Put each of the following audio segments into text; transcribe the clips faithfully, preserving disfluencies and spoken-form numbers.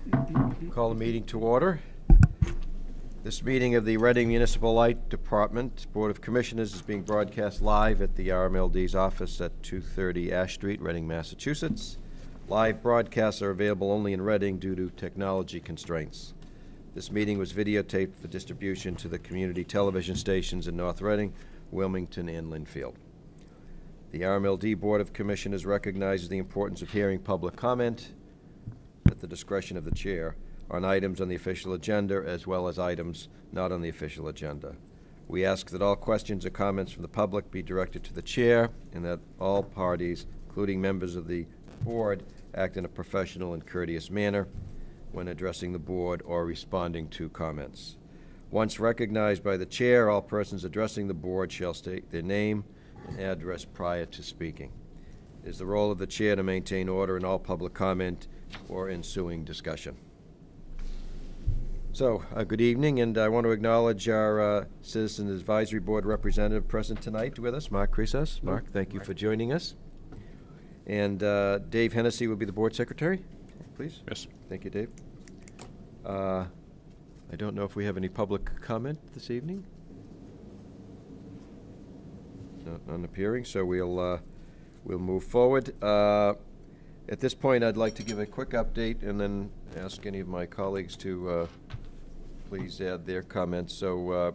Call the meeting to order. This meeting of the Reading Municipal Light Department Board of Commissioners is being broadcast live at the R M L D's office at two thirty Ash Street, Reading, Massachusetts. Live broadcasts are available only in Reading due to technology constraints. This meeting was videotaped for distribution to the community television stations in North Reading, Wilmington, and Lynnfield. The R M L D Board of Commissioners recognizes the importance of hearing public comment at the discretion of the chair on items on the official agenda as well as items not on the official agenda. We ask that all questions or comments from the public be directed to the chair and that all parties, including members of the board, act in a professional and courteous manner when addressing the board or responding to comments. Once recognized by the chair, all persons addressing the board shall state their name and address prior to speaking. It is the role of the chair to maintain order in all public comment or ensuing discussion. So, uh, good evening, and I want to acknowledge our uh, Citizen Advisory Board representative present tonight with us, Mark Cresas. Mark, thank you for joining us. And uh, Dave Hennessy will be the board secretary, please. Yes. Thank you, Dave. Uh, I don't know if we have any public comment this evening. Not, none appearing, so we'll uh, we'll move forward. Uh, at this point, I'd like to give a quick update and then ask any of my colleagues to uh, please add their comments. So, uh,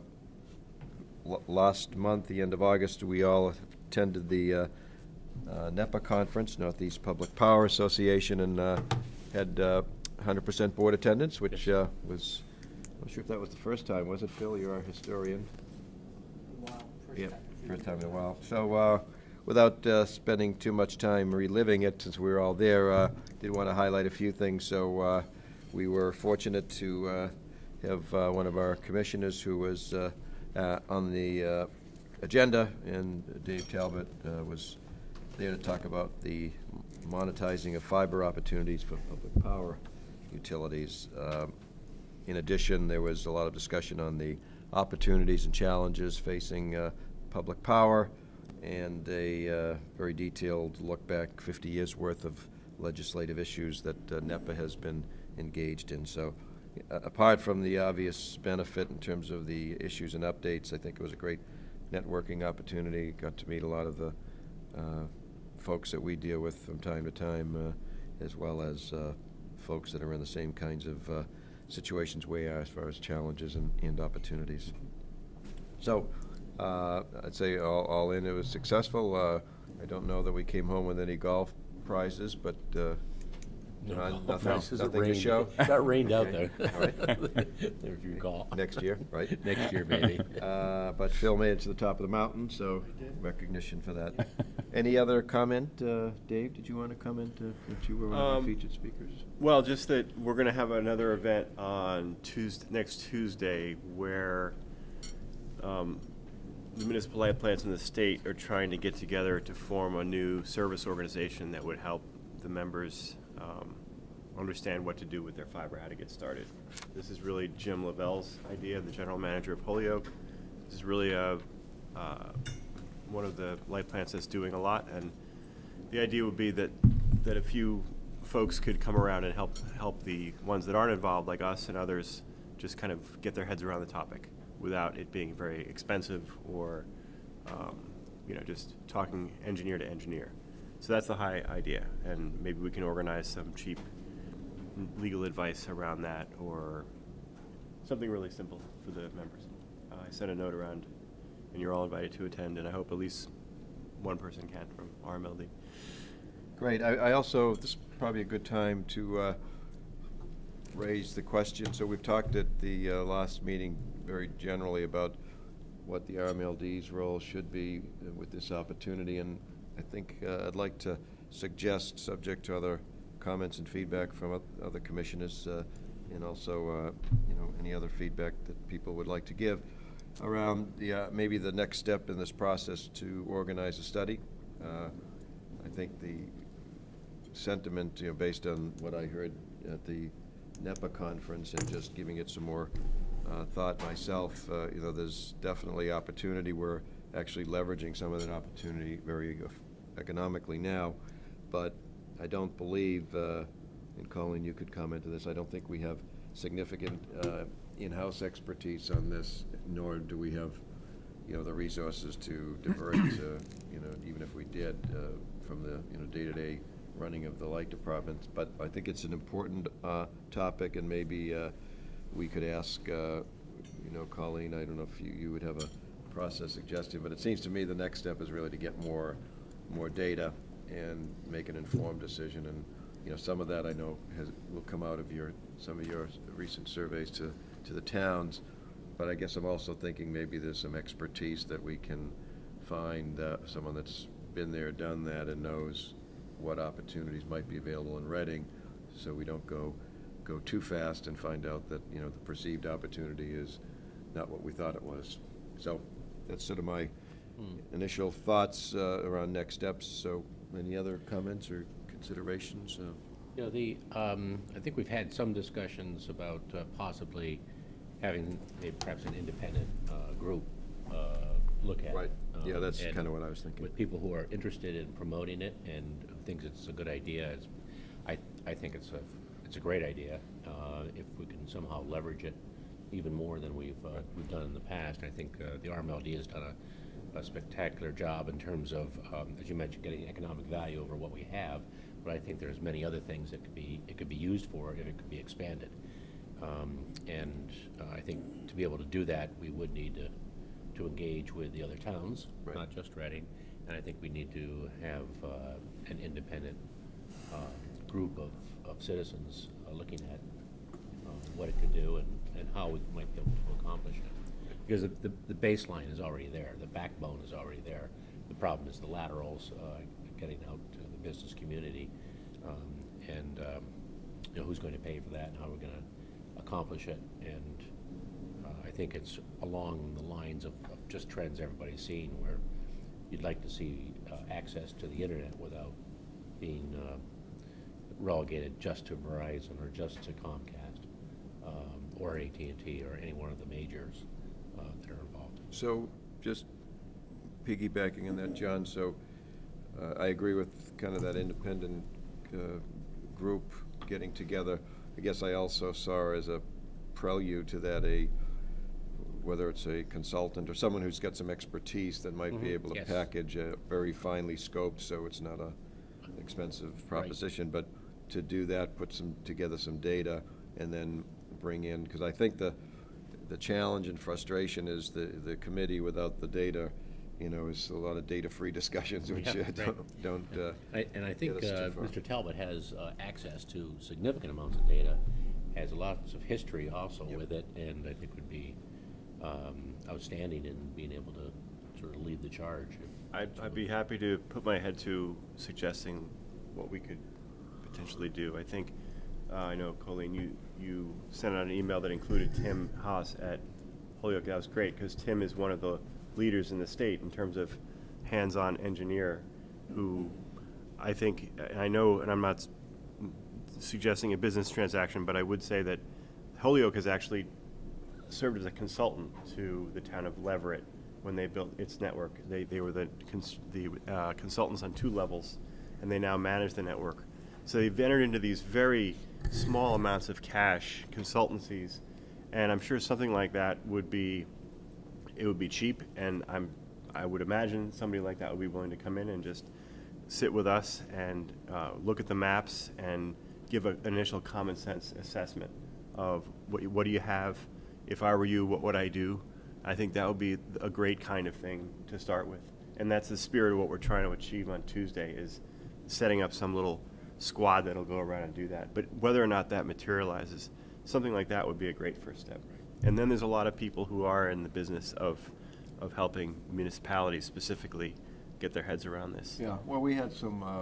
l last month, the end of August, we all attended the uh, uh, NEPA conference, Northeast Public Power Association, and uh, had uh, one hundred percent board attendance, which uh, was, I'm not sure if that was the first time, was it, Phil? You're our historian. Wow, first Yeah, time. first time in a while. So, uh, without uh, spending too much time reliving it, since we were all there, uh, did want to highlight a few things. So, uh, we were fortunate to uh, have uh, one of our commissioners who was uh, uh, on the uh, agenda, and Dave Talbot uh, was there to talk about the monetizing of fiber opportunities for public power utilities. Um, in addition, there was a lot of discussion on the opportunities and challenges facing uh, public power, and a uh, very detailed look back fifty years worth of legislative issues that uh, NEPA has been engaged in. So uh, apart from the obvious benefit in terms of the issues and updates, I think it was a great networking opportunity. Got to meet a lot of the uh, folks that we deal with from time to time, uh, as well as uh, folks that are in the same kinds of uh, situations we are as far as challenges and, and opportunities. So uh, I'd say all, all in, it was successful. Uh, I don't know that we came home with any golf prizes, but uh, No, uh, no, nothing, no, 'cause it nothing to rained. show. It got rained out Okay, there. all right. If you recall. Next year, right? Next year, maybe. Uh, but Phil made it to the top of the mountain, so recognition for that. Any other comment? Uh, Dave, did you want to comment, uh, since you were one of Um, the featured speakers? Well, just that we're going to have another event on Tuesday, next Tuesday, where um, the municipal light plants in the state are trying to get together to form a new service organization that would help the members um, understand what to do with their fiber, how to get started. This is really Jim Lavelle's idea, the general manager of Holyoke. This is really a, uh, one of the light plants that's doing a lot, and the idea would be that that a few folks could come around and help help the ones that aren't involved, like us and others, just kind of get their heads around the topic without it being very expensive or um, you know, just talking engineer to engineer. So that's the high idea, and maybe we can organize some cheap legal advice around that, or something really simple for the members. Uh, I sent a note around, and you're all invited to attend, and I hope at least one person can from R M L D. Great. I, I also, this is probably a good time to uh, raise the question. So we've talked at the uh, last meeting very generally about what the R M L D's role should be uh, with this opportunity, and I think uh, I'd like to suggest, subject to other comments and feedback from other commissioners, uh, and also uh, you know, any other feedback that people would like to give around the uh, maybe the next step in this process to organize a study. Uh, I think the sentiment, you know, based on what I heard at the NEPA conference and just giving it some more uh, thought myself, uh, you know, there's definitely opportunity. We're actually leveraging some of that opportunity very economically now, but I don't believe uh, and Colleen, you could comment to this, I don't think we have significant uh, in-house expertise on this, nor do we have, you know, the resources to divert, uh, you know, even if we did, uh, from the, you know, day-to-day running of the light department. But I think it's an important uh, topic, and maybe uh, we could ask, uh, you know, Colleen, I don't know if you, you would have a process suggestion, but it seems to me the next step is really to get more, more data and make an informed decision. And, you know, some of that I know has, will come out of your, some of your recent surveys to, to the towns. But I guess I'm also thinking maybe there's some expertise that we can find, uh, someone that's been there, done that, and knows what opportunities might be available in Reading, so we don't go, go too fast and find out that, you know, the perceived opportunity is not what we thought it was. So that's sort of my Hmm. initial thoughts uh, around next steps. So any other comments or considerations? Uh, You know, the, um, I think we've had some discussions about uh, possibly having a, perhaps an independent uh, group uh, look at it. Right. Yeah, um, that's and kind of what I was thinking. With people who are interested in promoting it and thinks it's a good idea. It's, I, I think it's a, it's a great idea. Uh, If we can somehow leverage it even more than we've, uh, we've done in the past. I think uh, the R M L D has done a a spectacular job in terms of, um, as you mentioned, getting economic value over what we have. But I think there's many other things that could be, it could be used for if it could be expanded. Um, and uh, I think to be able to do that, we would need to, to engage with the other towns, Right. not just Reading. And I think we need to have uh, an independent uh, group of, of citizens uh, looking at uh, what it could do and, and how we might be able to accomplish it. Because the, the, the baseline is already there, the backbone is already there. The problem is the laterals, uh, getting out to the business community, um, and um, you know, who's going to pay for that and how we're going to accomplish it. And uh, I think it's along the lines of, of just trends everybody's seeing, where you'd like to see uh, access to the internet without being uh, relegated just to Verizon or just to Comcast, um, or A T and T or any one of the majors uh, that are involved. So, just piggybacking on that, John, so uh, I agree with kind of that independent uh, group getting together. I guess I also saw as a prelude to that a, whether it's a consultant or someone who's got some expertise that might be Mhm. able to Yes. package a very finely scoped, so it's not a expensive proposition, but to do that, put some, together some data, and then bring in, because I think the, the challenge and frustration is the, the committee without the data, you know, is a lot of data-free discussions, which Yeah, uh, right. don't, don't, uh, I- And I think get us too uh, far. Mister Talbot has uh, access to significant amounts of data, has lots of history also Yep. with it, and I think would be um, outstanding in being able to sort of lead the charge. I'd, I'd be happy to put my head to suggesting what we could potentially do. I think, uh, I know, Colleen, you, you sent out an email that included Tim Haas at Holyoke. That was great, because Tim is one of the leaders in the state in terms of hands-on engineer who I think, and I know, and I'm not s- suggesting a business transaction, but I would say that Holyoke has actually served as a consultant to the town of Leverett when they built its network. They, they were the, cons- the uh, consultants on two levels, and they now manage the network. So they've entered into these very small amounts of cash consultancies, and I'm sure something like that would be, it would be cheap, and I'm, I would imagine somebody like that would be willing to come in and just sit with us and uh, look at the maps and give a, an initial common sense assessment of what, what do you have. If I were you, what would I do? I think that would be a great kind of thing to start with. And that's the spirit of what we're trying to achieve on Tuesday, is setting up some little squad that'll go around and do that. But whether or not that materializes, something like that would be a great first step. And then there's a lot of people who are in the business of, of helping municipalities specifically get their heads around this. Yeah, well, we had some uh,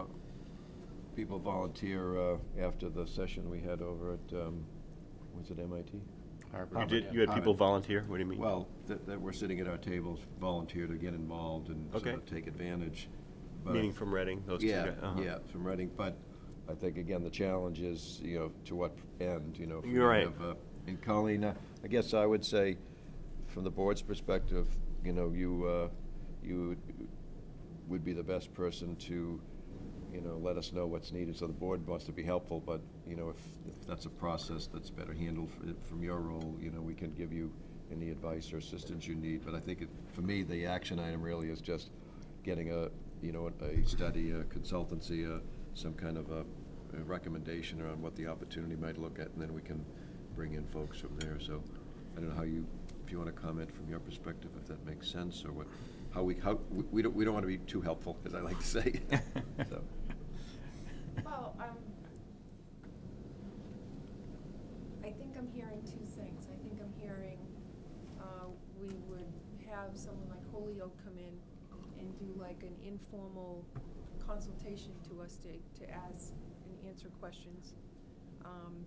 people volunteer uh, after the session we had over at, um, was it M I T? Harvard, You did, yeah. you had people Harvard. volunteer? What do you mean? Well, that, that were sitting at our tables, volunteer to get involved and sort Okay. of take advantage. But- Meaning from Reading, those two Yeah, guys? Uh-huh. yeah, from Reading, but I think, again, the challenge is, you know, to what end, you know. if we You're right. have, uh, And Colleen, uh, I guess I would say, from the board's perspective, you know, you, uh, you would- would be the best person to, you know, let us know what's needed, so the board wants to be helpful, but, you know, if, if that's a process that's better handled f- from your role, you know, we can give you any advice or assistance you need, but I think, it, for me, the action item really is just getting a, you know, a study, a consultancy, a, some kind of a, a recommendation around what the opportunity might look at, and then we can bring in folks from there, so I don't know how you, if you want to comment from your perspective, if that makes sense, or what, how we, how, we, we don't, we don't want to be too helpful, as I like to say, so. Well, um, I think I'm hearing two things. I think I'm hearing, uh, we would have someone like Holyoke come in and do like an informal consultation to us to, to ask and answer questions. Um,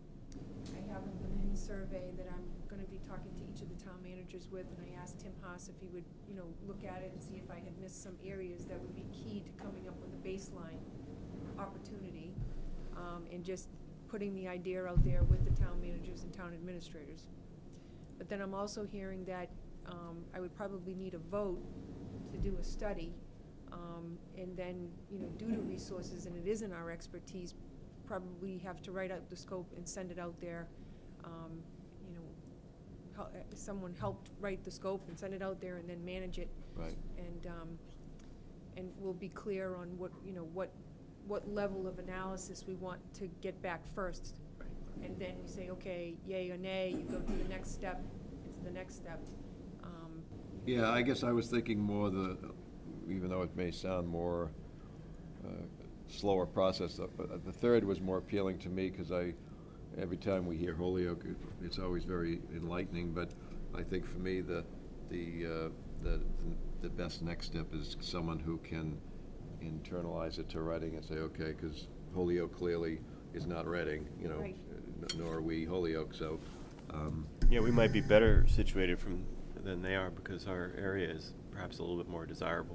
I have a mini survey that I'm gonna be talking to each of the town managers with, and I asked Tim Haas if he would, you know, look at it and see if I had missed some areas that would be key to coming up with a baseline opportunity, um, and just putting the idea out there with the town managers and town administrators. But then I'm also hearing that, um, I would probably need a vote to do a study, um, and then, you know, due to resources, and it isn't our expertise, probably have to write out the scope and send it out there. Um, you know, hel- uh, someone helped write the scope and send it out there and then manage it. Right. And, um, and we'll be clear on what, you know, what, what level of analysis we want to get back first. And then we say, okay, yay or nay, you go to the next step, into the next step. Um, Yeah, I guess I was thinking more the, even though it may sound more uh, slower process, uh, but the third was more appealing to me, because I, every time we hear Holyoke, it- it's always very enlightening, but I think for me, the, the, uh, the, the best next step is someone who can internalize it to Reading and say, okay, because Holyoke clearly is not Reading, you know, Right. n- nor are we Holyoke, so, um, Yeah, we might be better situated from, than they are, because our area is perhaps a little bit more desirable.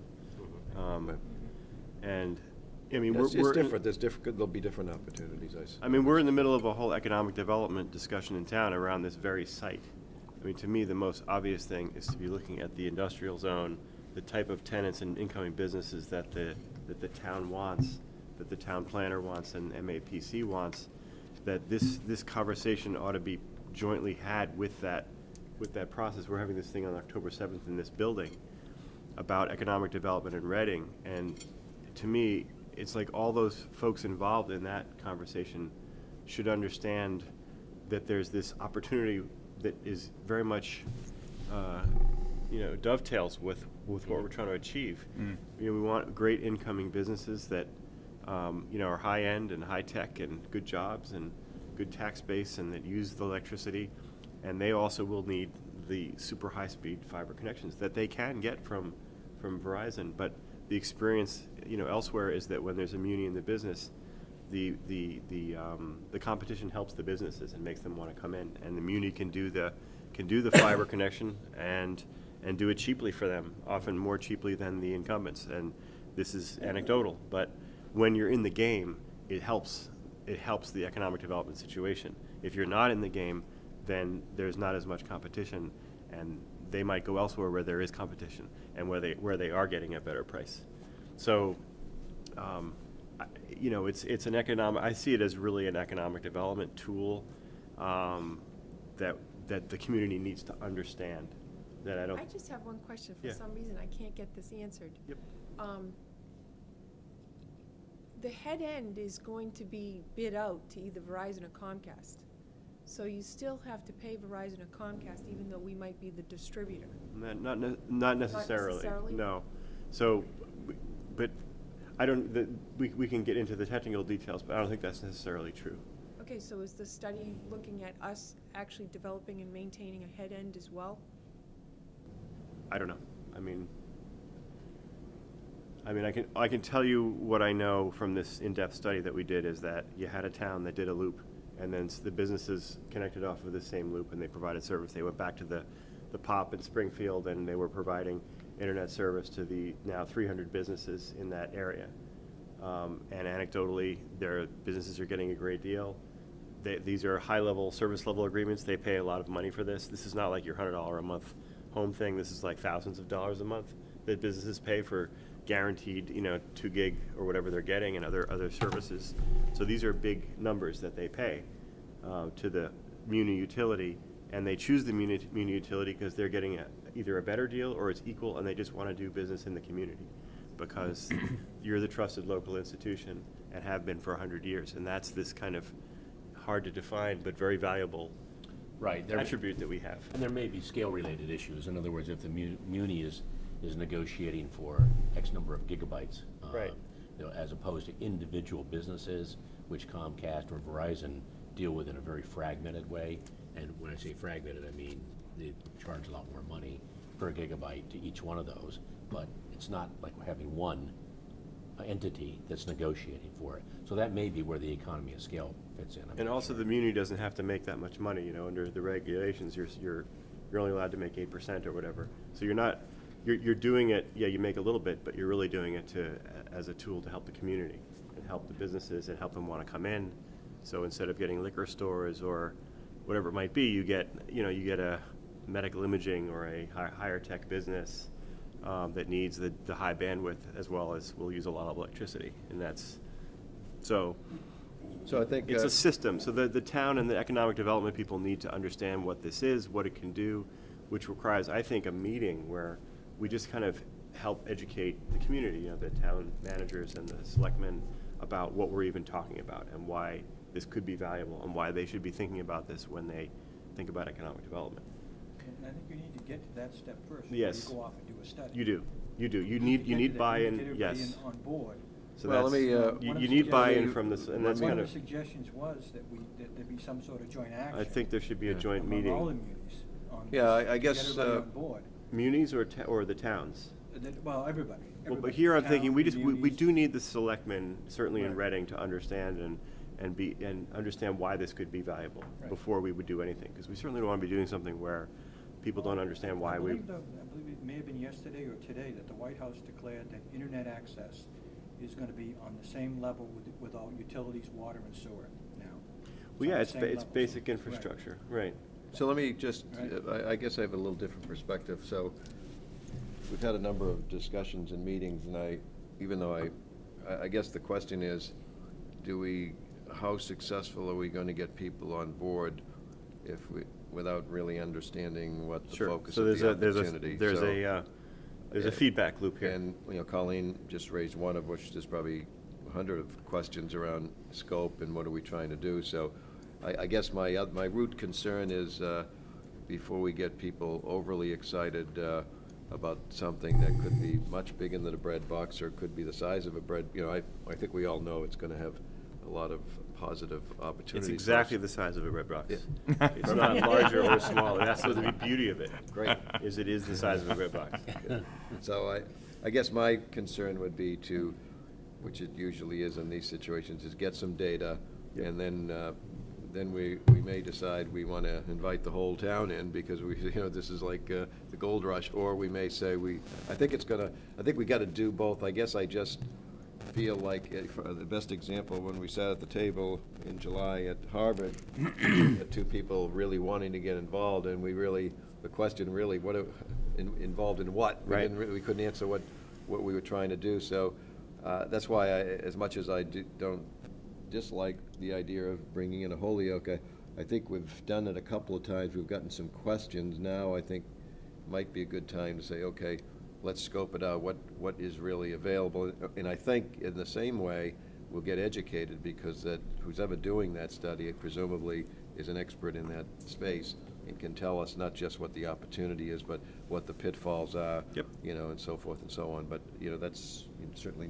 Um, Right. And, I mean, we're. it's, it's we're in- different, there's different, there'll be different opportunities, I s- I mean, we're in the middle of a whole economic development discussion in town around this very site. I mean, to me, the most obvious thing is to be looking at the industrial zone, the type of tenants and incoming businesses that the, that the town wants, that the town planner wants and M A P C wants, that this, this conversation ought to be jointly had with that, with that process. We're having this thing on October seventh in this building about economic development in Reading, and to me, it's like all those folks involved in that conversation should understand that there's this opportunity that is very much, uh, you know, dovetails with, with what we're trying to achieve. Mm. You know, we want great incoming businesses that, um, you know, are high-end and high-tech and good jobs and good tax base and that use the electricity, and they also will need the super high-speed fiber connections that they can get from, from Verizon. But the experience, you know, elsewhere is that when there's a muni in the business, the the the um, the competition helps the businesses and makes them want to come in, and the muni can do the can do the fiber connection and and do it cheaply for them, often more cheaply than the incumbents. And this is anecdotal, but when you're in the game, it helps it helps the economic development situation. If you're not in the game, then there's not as much competition, and they might go elsewhere where there is competition and where they where they are getting a better price. So, um, I, you know, it's it's an economic. I see it as really an economic development tool um, that that the community needs to understand. That I don't. I just have one question. For Yeah. some reason, I can't get this answered. Yep. Um, the head end is going to be bid out to either Verizon or Comcast. So you still have to pay Verizon or Comcast, even though we might be the distributor. Not not, ne- not necessarily. necessarily? No. So, w- but I don't. The, we we can get into the technical details, but I don't think that's necessarily true. Okay, so is the study looking at us actually developing and maintaining a head end as well? I don't know. I mean, I mean, I can I can tell you what I know from this in-depth study that we did is that you had a town that did a loop, and then s- the businesses connected off of the same loop, and they provided service. They went back to the, the P O P in Springfield, and they were providing internet service to the now three hundred businesses in that area. Um, and anecdotally, their businesses are getting a great deal. They, these are high-level service level agreements. They pay a lot of money for this. This is not like your one hundred dollars a month home thing. This is like thousands of dollars a month that businesses pay for guaranteed, you know, two gig or whatever they're getting and other, other services. So these are big numbers that they pay uh, to the muni utility, and they choose the muni, muni utility because they're getting a, either a better deal or it's equal, and they just want to do business in the community because you're the trusted local institution and have been for a hundred years, and that's this kind of hard to define but very valuable Right. there- attribute that we have. And there may be scale-related issues. In other words, if the mu- muni is, is negotiating for X number of gigabytes. uh, Right. You know, as opposed to individual businesses, which Comcast or Verizon deal with in a very fragmented way. And when I say fragmented, I mean they charge a lot more money per gigabyte to each one of those. But it's not like we're having one entity that's negotiating for it. So that may be where the economy of scale fits in. I'm And not also, sure. the muni doesn't have to make that much money, you know, under the regulations, you're, you're, you're only allowed to make eight percent or whatever. So you're not, you're, you're doing it, yeah, you make a little bit, but you're really doing it to, as a tool to help the community and help the businesses and help them want to come in. So instead of getting liquor stores or whatever it might be, you get, you know, you get a medical imaging or a hi- higher tech business um, that needs the, the high bandwidth as well as will use a lot of electricity. And that's, so So I think. it's uh, a system, so the, the town and the economic development people need to understand what this is, what it can do, which requires, I think, a meeting where we just kind of help educate the community, you know, the town managers and the selectmen about what we're even talking about and why this could be valuable and why they should be thinking about this when they think about economic development. And I think you need to get to that step first. Yes. Before you go off and do a study. You do, you do, you to need, get you to need that. You buy-in, need to get everybody yes. in On board. So Well, that's, let me, uh, you, One of you the need suggestions- buy-in from this, and that's One kind of of, the suggestions was that we, that there be some sort of joint action. I think there should be a Yeah. joint among all the meeting. munis on Yeah, this, I- I to guess, Get everybody uh, on board. Munis or, ta- or the towns? Uh, that- Well, everybody. Well, but everybody, here I'm town, thinking, we just, we, we munis. do need the selectmen, certainly in Right. Reading, to understand and, and be, and understand why this could be valuable Right. before we would do anything. Because we certainly don't want to be doing something where people don't understand why I we, believe, the- I believe it may have been yesterday or today that the White House declared that internet access is gonna be on the same level with, with all utilities, water and sewer now. well, yeah, on the it's, same ba- it's level, so- basic right. infrastructure, right. So let me just, Right. uh, I, I guess I have a little different perspective. So we've had a number of discussions and meetings, and I, even though I, I- I guess the question is, do we, how successful are we going to get people on board if we, without really understanding what the Sure. focus So of there's the a, there's a, opportunity? there's So- a, uh, there's a uh, feedback loop here. And, you know, Colleen just raised one of which there's probably a hundred of questions around scope and what are we trying to do. So I, I guess my, oth- my root concern is, uh, before we get people overly excited uh, about something that could be much bigger than a bread box or could be the size of a bread, you know, I, I think we all know it's gonna have a lot of positive opportunities. It's for us. exactly the size of a red box. Yeah. It's not larger or smaller, that's the beauty of it. Great. Is it is the size of a red box. So I, I guess my concern would be to, which it usually is in these situations, is get some data, and then, uh, then we, we may decide we want to invite the whole town in, because we, you know, this is like uh, the gold rush, or we may say we, I think it's gonna, I think we got to do both. I guess I just feel like, uh, for the best example, when we sat at the table in July at Harvard, the two people really wanting to get involved, and we really, the question really, what, are- in- involved in what? We Right. didn't, re- we couldn't answer what, what we were trying to do, so uh, that's why I, as much as I do- don't dislike the idea of bringing in a Holyoke, I, I think we've done it a couple of times, we've gotten some questions. Now I think might be a good time to say, okay, let's scope it out, what, what is really available. And I think in the same way, we'll get educated, because that, who's ever doing that study presumably is an expert in that space and can tell us not just what the opportunity is, but what the pitfalls are. Yep. You know, and so forth and so on. But, you know, that's certainly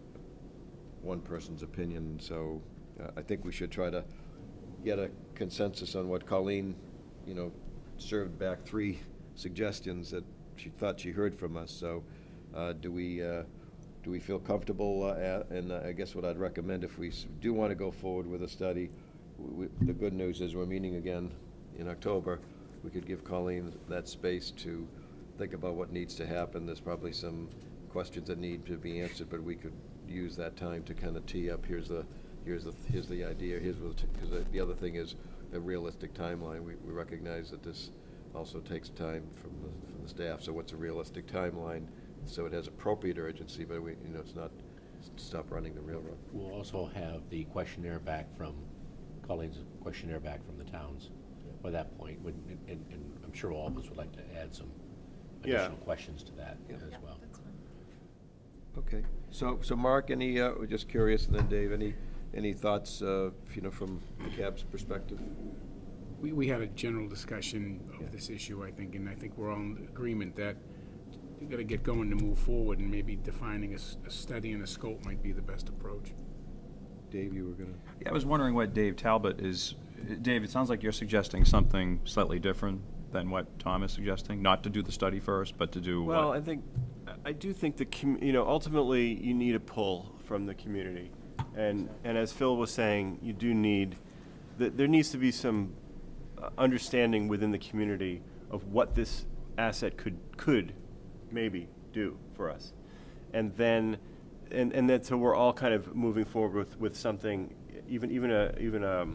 one person's opinion, so uh, I think we should try to get a consensus on what Colleen, you know, served back three suggestions that she thought she heard from us. So uh, do we, uh, do we feel comfortable? uh, at- And uh, I guess what I'd recommend, if we s- do want to go forward with a study, w- w- the good news is we're meeting again in October. We could give Colleen that space to think about what needs to happen. There's probably some questions that need to be answered, but we could use that time to kind of tee up, here's the, here's the, here's the idea, here's what, because the other thing is a realistic timeline. We, we recognize that this also takes time from the, from the staff, so what's a realistic timeline? so it has appropriate urgency, but we, you know, it's not s- stop running the railroad. We'll also have the questionnaire back from, Colleen's questionnaire back from the towns by that point, when, and, and I'm sure all of us would like to add some Yeah. additional questions to that Yeah. as Yeah, well. that's fine. Okay, so, so Mark, any, uh, we're just curious, and then Dave, any, any thoughts, uh, you know, from the C A B's perspective? We, we had a general discussion Yeah. of this issue, I think, and I think we're all in agreement that you gotta get going to move forward, and maybe defining a, s- a study and a scope might be the best approach. Dave, you were gonna? Yeah, I was wondering what Dave Talbot is, Dave, it sounds like you're suggesting something slightly different than what Tom is suggesting, not to do the study first, but to do what? Well, I think, I do think the, com- you know, ultimately, you need a pull from the community. And, and as Phil was saying, you do need, th- there needs to be some uh, understanding within the community of what this asset could, could maybe do for us. And then, and, and that, so we're all kind of moving forward with, with something, even, even a, even a,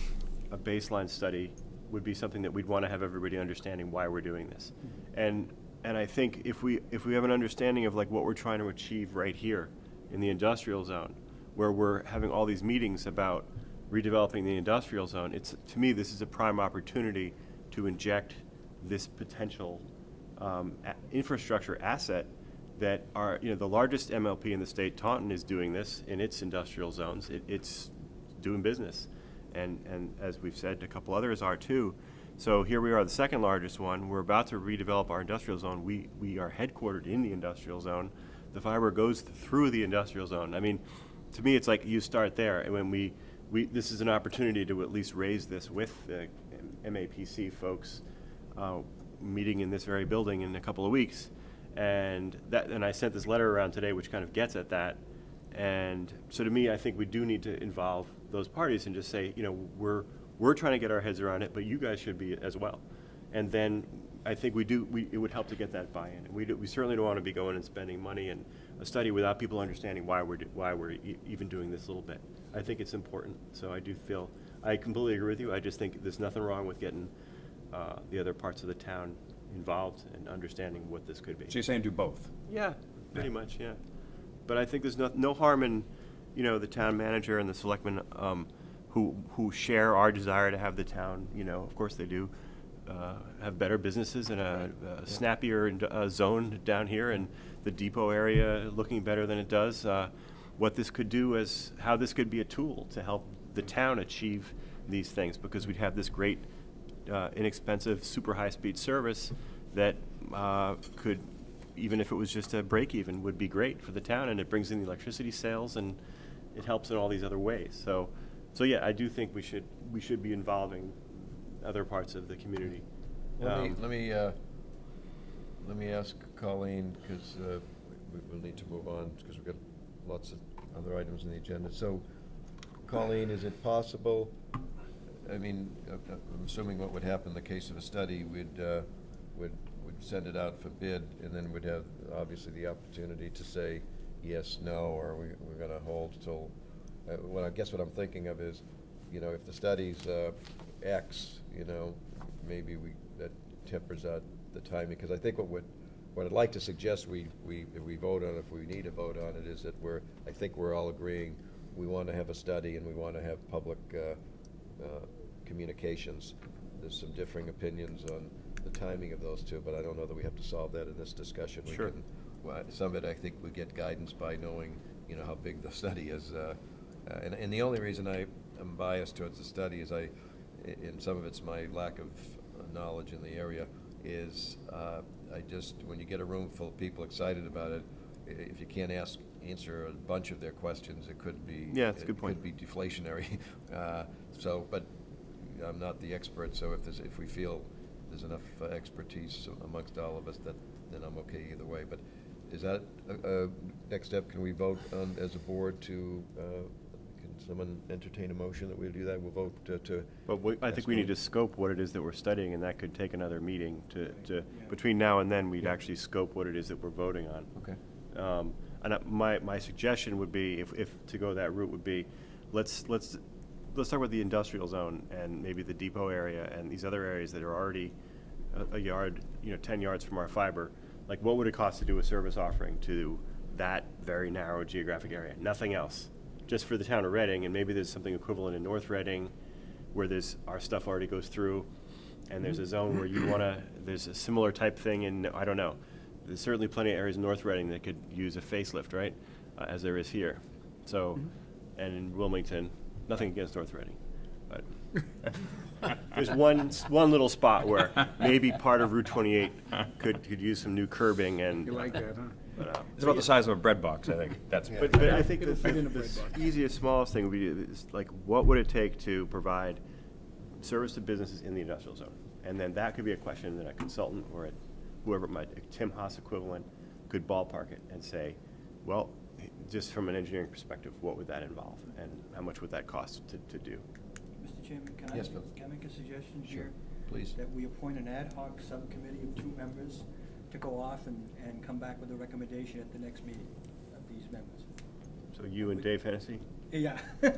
a baseline study would be something that we'd want to have everybody understanding why we're doing this. And, and I think if we, if we have an understanding of like what we're trying to achieve right here in the industrial zone, where we're having all these meetings about redeveloping the industrial zone, it's, to me, this is a prime opportunity to inject this potential um, a- infrastructure asset that are, you know, the largest M L P in the state, Taunton, is doing this in its industrial zones. It, it's doing business. And, and as we've said, a couple others are too. So here we are, the second largest one. We're about to redevelop our industrial zone. We, we are headquartered in the industrial zone. The fiber goes th- through the industrial zone. I mean, to me, it's like you start there. And when we, we, this is an opportunity to at least raise this with the M A P C folks uh, meeting in this very building in a couple of weeks. And that, and I sent this letter around today, which kind of gets at that. And so to me, I think we do need to involve those parties and just say, you know, we're, we're trying to get our heads around it, but you guys should be as well. And then I think we do, we, it would help to get that buy-in. And we, do, we certainly don't want to be going and spending money in a study without people understanding why we're, do, why we're e- even doing this little bit. I think it's important. So I do feel, I completely agree with you. I just think there's nothing wrong with getting uh, the other parts of the town involved and understanding what this could be. So you're saying do both? Yeah, pretty much, yeah. But I think there's no, no harm in, you know, the town manager and the selectmen um, who, who share our desire to have the town, you know, of course they do, uh, have better businesses and a, a snappier ind- uh, zone down here, and the depot area looking better than it does. Uh, what this could do is, how this could be a tool to help the town achieve these things, because we'd have this great, uh, inexpensive, super high-speed service that uh, could, even if it was just a break even, would be great for the town, and it brings in the electricity sales, and it helps in all these other ways. So, so yeah, I do think we should we should be involving other parts of the community. Let me, Um, let me, uh, let me ask Colleen, because uh, we, we'll need to move on, because we've got lots of other items on the agenda. So, Colleen, is it possible, I mean, uh, uh, I'm assuming what would happen in the case of a study, we'd, uh, would, would send it out for bid, and then we'd have, obviously, the opportunity to say yes, no, or we, we're gonna hold till, uh, well, I guess what I'm thinking of is, you know, if the study's, uh, X, you know, maybe we, that tempers out the timing, because I think what would, what I'd like to suggest we, we, if we vote on, if we need to vote on it, is that we're, I think we're all agreeing, we want to have a study and we want to have public, uh, uh, communications. There's some differing opinions on the timing of those two, but I don't know that we have to solve that in this discussion. We Sure. can- well, some of it, I think, we get guidance by knowing, you know, how big the study is. Uh, uh, and, and the only reason I am biased towards the study is I, i- and some of it's my lack of uh, knowledge in the area, is uh, I just, when you get a room full of people excited about it, i- if you can't ask, answer a bunch of their questions, it could be. Yeah, that's a good it point. could be deflationary. Uh, So, but I'm not the expert, so if there's, if we feel there's enough uh, expertise amongst all of us, that, then I'm okay either way. But is that, uh, uh, next step, can we vote on, as a board to, uh, can someone entertain a motion that we do that? We'll vote to, to. But we, I think we need to escalate. scope what it is that we're studying, and that could take another meeting to, to, between now and then, we'd actually scope what it is that we're voting on. Okay. Um, and I- my, my suggestion would be, if, if to go that route would be, let's, let's, let's talk about the industrial zone and maybe the depot area and these other areas that are already a, a yard, you know, ten yards from our fiber. Like, what would it cost to do a service offering to that very narrow geographic area? Nothing else, just for the town of Reading, and maybe there's something equivalent in North Reading, where there's, our stuff already goes through, and there's a zone where you wanna, there's a similar type thing in, I don't know. There's certainly plenty of areas in North Reading that could use a facelift, right, uh, as there is here. So, and in Wilmington, nothing against North Reading, but there's one, s- one little spot where maybe part of Route twenty-eight could, could use some new curbing and. You like that, huh? but, uh, It's about the size of a bread box, I think. That's. But, but I think It'll the, fit in a the bread box. easiest, smallest thing would be, is like, what would it take to provide service to businesses in the industrial zone? And then that could be a question that a consultant or a, whoever it might, a Tim Haas equivalent, could ballpark it and say, well, just from an engineering perspective, what would that involve? And how much would that cost to, to do? Mister Chairman, can I, Yes, Bill. can I make a suggestion Sure, here? please. That we appoint an ad hoc subcommittee of two members to go off and, and come back with a recommendation at the next meeting of these members. So you and Dave Hennessy? Yeah.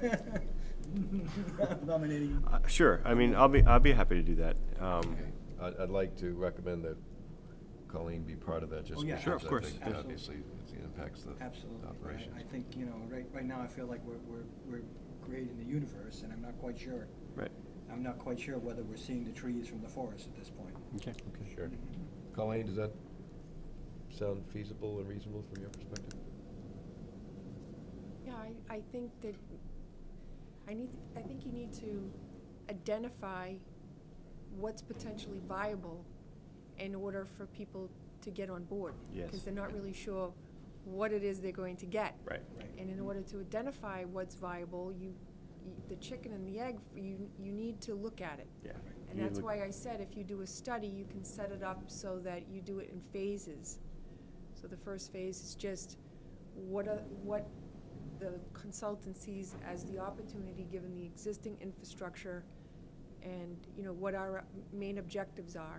Nominating. Uh, sure, I mean, I'll be, I'll be happy to do that. Um, Okay. I'd, I'd like to recommend that Colleen be part of that, just Oh, yeah, because Sure, of I course. think Absolutely. obviously it impacts the Absolutely. operations. I, I think, you know, right, right now I feel like we're, we're, we're creating the universe and I'm not quite sure. Right, I'm not quite sure whether we're seeing the trees from the forest at this point. okay. Okay, sure. Colleen, does that sound feasible and reasonable from your perspective? Yeah, I, I think that, I need, I think you need to identify what's potentially viable in order for people to get on board. Yes. Because they're not really sure what it is they're going to get. Right. Right. And in order to identify what's viable, you, you, the chicken and the egg, you, you need to look at it. Yeah. And You that's look- why I said if you do a study, you can set it up so that you do it in phases. So the first phase is just what are, what the consultant sees as the opportunity given the existing infrastructure and, you know, what our main objectives are.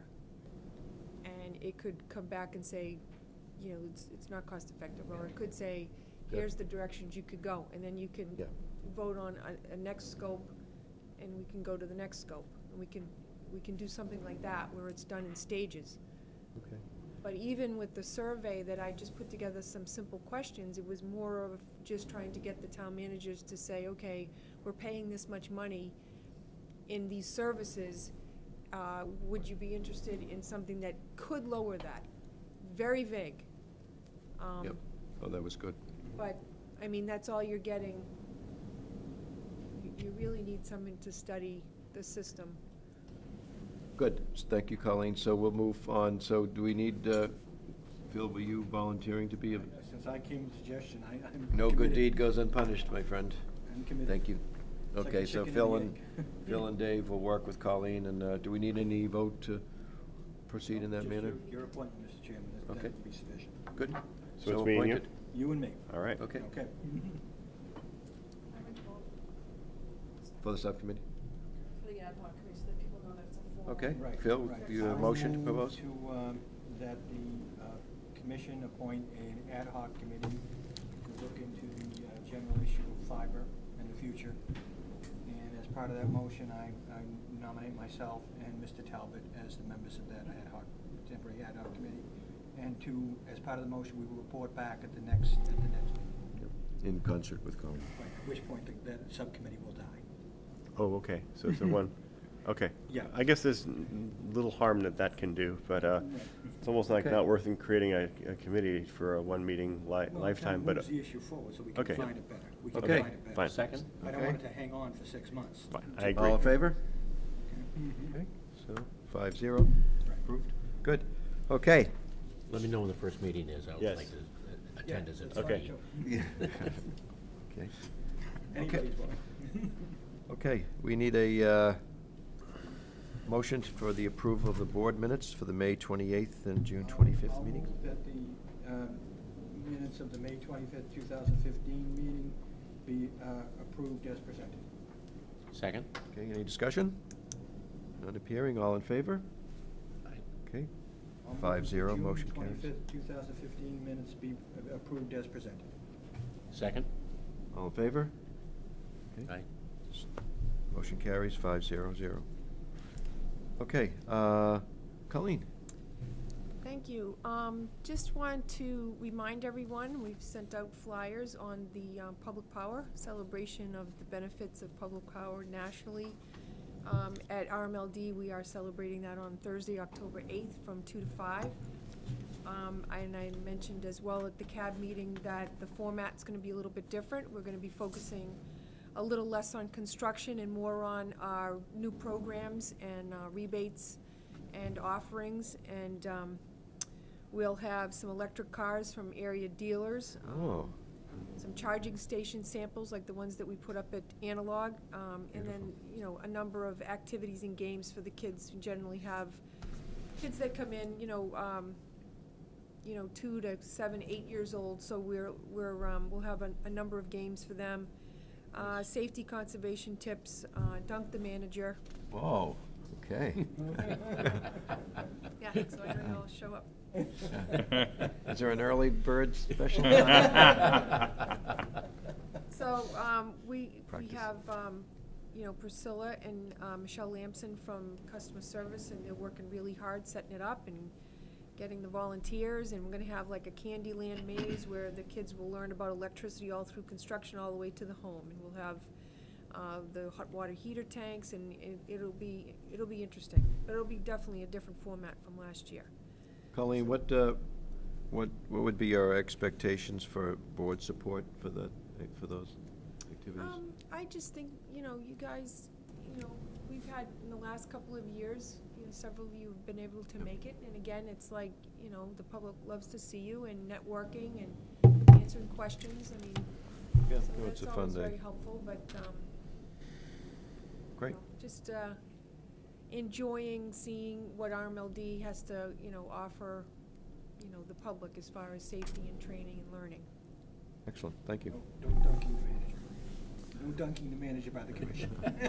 And it could come back and say, you know, it's, it's not cost effective, or it could say, Yep. here's the directions you could go, and then you can Yeah. vote on a, a next scope, and we can go to the next scope. And we can, we can do something like that where it's done in stages. Okay. But even with the survey that I just put together some simple questions, it was more of just trying to get the town managers to say, okay, we're paying this much money in these services. Uh, would you be interested in something that could lower that? Very vague. Um, Yep. Oh, that was good. But, I mean, that's all you're getting. You, you really need someone to study the system. Good. S- Thank you, Colleen. So we'll move on. So do we need, uh, Phil, were you volunteering to be a, Since I came with the suggestion, I, I'm no good committed. deed goes unpunished, my friend. I'm committed. Thank you. It's like Okay, a so chicken Phil and and, the egg. Phil and Dave will work with Colleen, and uh, do we need any vote to proceed in that Just manner? your- Your appointment, Mister Chairman, that- Okay. that would be sufficient. Good. So it's me and you? appointed. You and me. All right. Okay, Okay. for the subcommittee? For the ad hoc committee, so that people know that it's a formal. Okay. Right, Phil, right. do you have a I motion to move propose? To, um, that the, uh, commission appoint an ad hoc committee to look into the, uh, general issue of fiber in the future. And as part of that motion, I, I nominate myself and Mister Talbot as the members of that ad hoc, temporary ad hoc committee. And to, as part of the motion, we will report back at the next, at the next meeting, In concert with Colleen. at which point the- that subcommittee will die. Oh, okay, so it's a one, okay. Yeah. I guess there's n- little harm that that can do, but, uh, it's almost like Okay. not worth in creating a, a committee for a one-meeting li- Well, it lifetime, kind but. of moves the issue forward, so we can Okay. find it better. We can Okay. find it better. Fine. Second? I don't Okay. want it to hang on for six months. Fine, I agree. All in favor? Mhm. Okay, so five zero. Right. Approved. Good. Okay. Let me know when the first meeting is. I would Yes. like to uh, Yeah, attend as a that's fine, Okay. too. Okay. Anybody's welcome. Okay, we need a uh, motion for the approval of the board minutes for the May twenty-eighth and June twenty-fifth I'll meetings. move that the um, minutes of the May twenty-fifth, two thousand fifteen meeting be uh, approved as presented. Second? Okay, any discussion? None appearing, all in favor? Okay, I'll move Five that the zero, motion carries. June twenty-fifth, two thousand fifteen minutes be uh, approved as presented. Second? all in favor? Okay. Aye. Motion carries five zero zero. Okay, uh, Colleen? Thank Thank you. Um, just want to remind everyone, we've sent out flyers on the um, Public Power celebration of the benefits of public power nationally. Um, at R M L D, we are celebrating that on Thursday, October eighth, from two to five. Um, and I mentioned as well at the C A B meeting that the format's going to be a little bit different. We're going to be focusing a little less on construction and more on our new programs and uh, rebates and offerings. And um, we'll have some electric cars from area dealers. um, Oh, Some charging station samples like the ones that we put up at Analog. Um, and then, you know, a number of activities and games for the kids. We generally have kids that come in, you know, um, you know, two to seven, eight years old. So we're, we're, um, we'll have a, a number of games for them. Uh, safety conservation tips, uh, Dunk the Manager. whoa, okay. Yeah, so I know you'll show up. Is there an early bird special? So, um, we, we Practice. have, um, you know, Priscilla and, uh, Michelle Lamson from customer service, and they're working really hard setting it up and getting the volunteers, and we're gonna have like a Candyland maze where the kids will learn about electricity all through construction, all the way to the home, and we'll have, uh, the hot water heater tanks, and it, it'll be, it'll be interesting, but it'll be definitely a different format from last year. Colleen, what, uh, what, what would be our expectations for board support for the, for those activities? Um, I just think, you know, you guys, you know, we've had in the last couple of years, you know, several of you have been able to make it, and again, it's like, you know, the public loves to see you, and networking and answering questions, I mean, Yeah, so no, it's that's a fun always day. very helpful, but, um, Great. you know, just, uh, enjoying seeing what R M L D has to, you know, offer, you know, the public as far as safety and training and learning. Excellent, thank you. No no dunking the manager. No dunking the manager by the commission.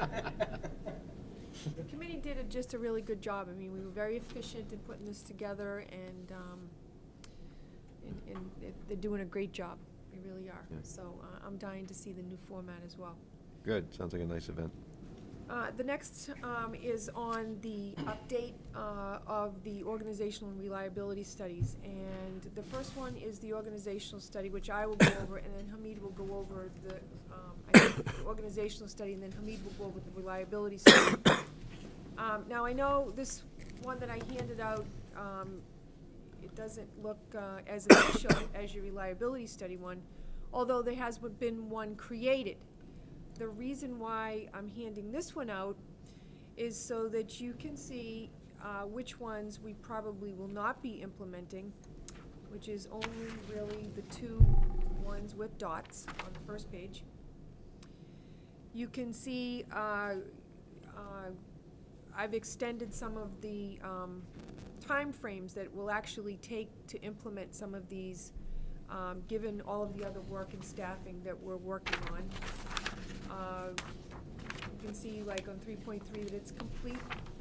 The committee did a, just a really good job. I mean, we were very efficient in putting this together, and, um, and, and it- they're doing a great job. They really are. Yeah. So, uh, I'm dying to see the new format as well. Good, sounds like a nice event. Uh, the next, um, is on the update, uh, of the organizational and reliability studies. And the first one is the organizational study, which I will go over, and then Hamid will go over the, um, I think the organizational study, and then Hamid will go over the reliability study. Um, now, I know this one that I handed out, um, it doesn't look, uh, as official as your reliability study one, although there has been one created. The reason why I'm handing this one out is so that you can see uh, which ones we probably will not be implementing, which is only really the two ones with dots on the first page. You can see uh, uh, I've extended some of the um, timeframes that will actually take to implement some of these, um, given all of the other work and staffing that we're working on. Uh, You can see like on three point three that it's complete.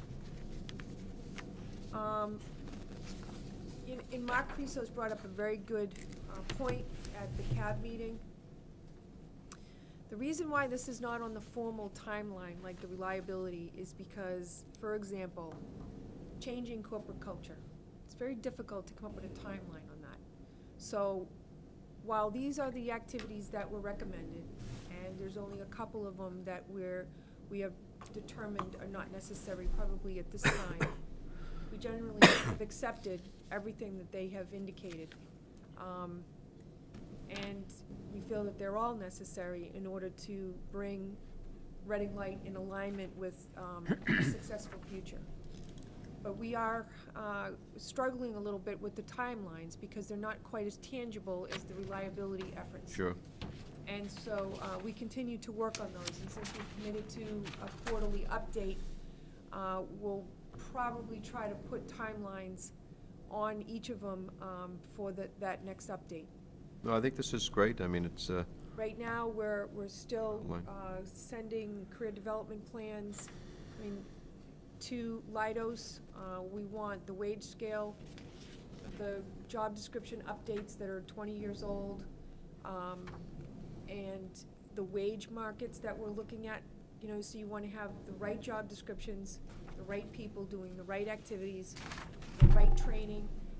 Um, in, in Mark Creaso's brought up a very good uh, point at the C A B meeting. The reason why this is not on the formal timeline like the reliability is because, for example, changing corporate culture. It's very difficult to come up with a timeline on that. So while these are the activities that were recommended, and there's only a couple of them that we're, we have determined are not necessary probably at this time, we generally have accepted everything that they have indicated. Um, and we feel that they're all necessary in order to bring Reading Light in alignment with um, a successful future. But we are uh, struggling a little bit with the timelines because they're not quite as tangible as the reliability efforts. Sure. And so uh, we continue to work on those, and since we've committed to a quarterly update, uh, we'll probably try to put timelines on each of them um, for the, that next update. No, I think this is great. I mean, it's, uh, Right now, we're, we're still Line. uh, sending career development plans, I mean, to Leidos. Uh, we want the wage scale, the job description updates that are twenty years old, um, and the wage markets that we're looking at. You know, so you want to have the right job descriptions, the right people doing the right activities, the right training,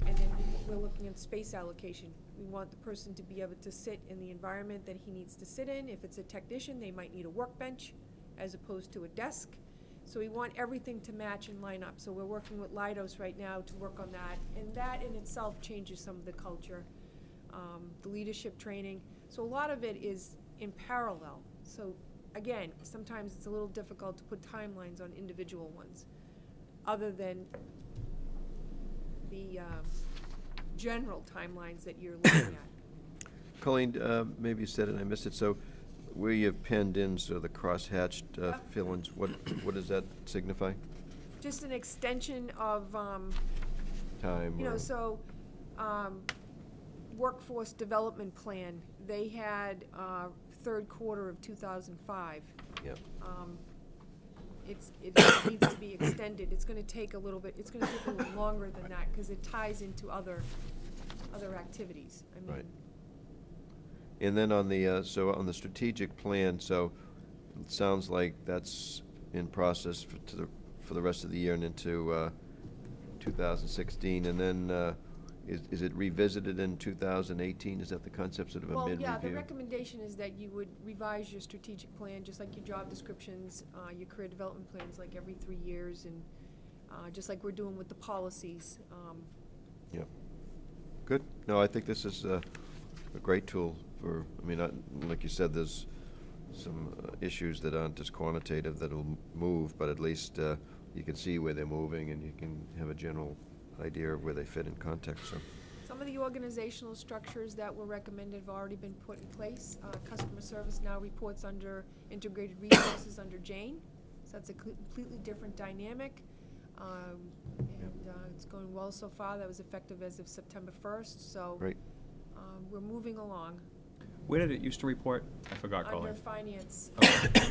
And then we- we're looking at space allocation. We want the person to be able to sit in the environment that he needs to sit in. If it's a technician, they might need a workbench as opposed to a desk. So we want everything to match and line up. So we're working with Leidos right now to work on that. And that in itself changes some of the culture, um, the leadership training. So a lot of it is in parallel. So again, sometimes it's a little difficult to put timelines on individual ones, other than the um, general timelines that you're looking at. Colleen, uh, maybe you said it and I missed it, so where you've penned in sort of the cross-hatched uh, Yep. fill-ins, what, what does that signify? Just an extension of, um, Time you know, or- so, um, workforce development plan, they had, uh, third quarter of two thousand five. Yep. Um, it's, it needs to be extended. It's gonna take a little bit, it's gonna take a little longer than that, cause it ties into other, other activities. I mean, Right. And then on the, uh, so on the strategic plan, so it sounds like that's in process for, to the, for the rest of the year and into uh, two thousand sixteen. And then uh, is, is it revisited in two thousand eighteen? Is that the concept, sort of a Well, mid-review? yeah, the recommendation is that you would revise your strategic plan, just like your job descriptions, uh, your career development plans, like every three years, and, uh, just like we're doing with the policies. Um, Yep. Good. No, I think this is uh, a great tool for, I mean, uh, like you said, there's some uh, issues that aren't just quantitative that'll m- move, but at least uh, you can see where they're moving and you can have a general idea of where they fit in context, so. Some of the organizational structures that were recommended have already been put in place. Uh, customer service now reports under integrated resources under Jane, so that's a cl- completely different dynamic. Um, and, uh, it's going well so far. That was effective as of September first, so. Great. Um, we're moving along. Where did it used to report? I forgot, Colleen. Under finance. Okay.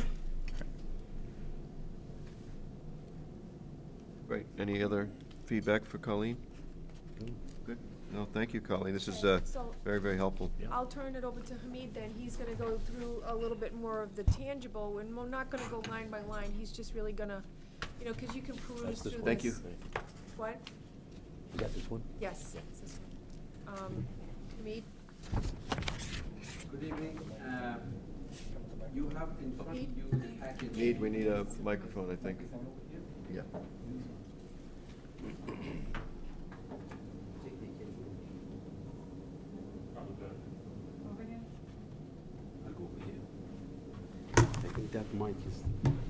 Great. Any other feedback for Colleen? Good. No, thank you, Colleen. This is uh, So- very, very helpful. I'll turn it over to Hamid then. He's gonna go through a little bit more of the tangible, and we're not gonna go line by line. He's just really gonna, you know, 'cause you can peruse That's this through one. this. Thank you. What? Is that this one? Yes, Yeah. it's this one. Um, Hamid? Good evening. Uh, You have in front of you the package. Need, we need a microphone, I think. Microphone over here? Yeah. I'll go over here. I think that mic is.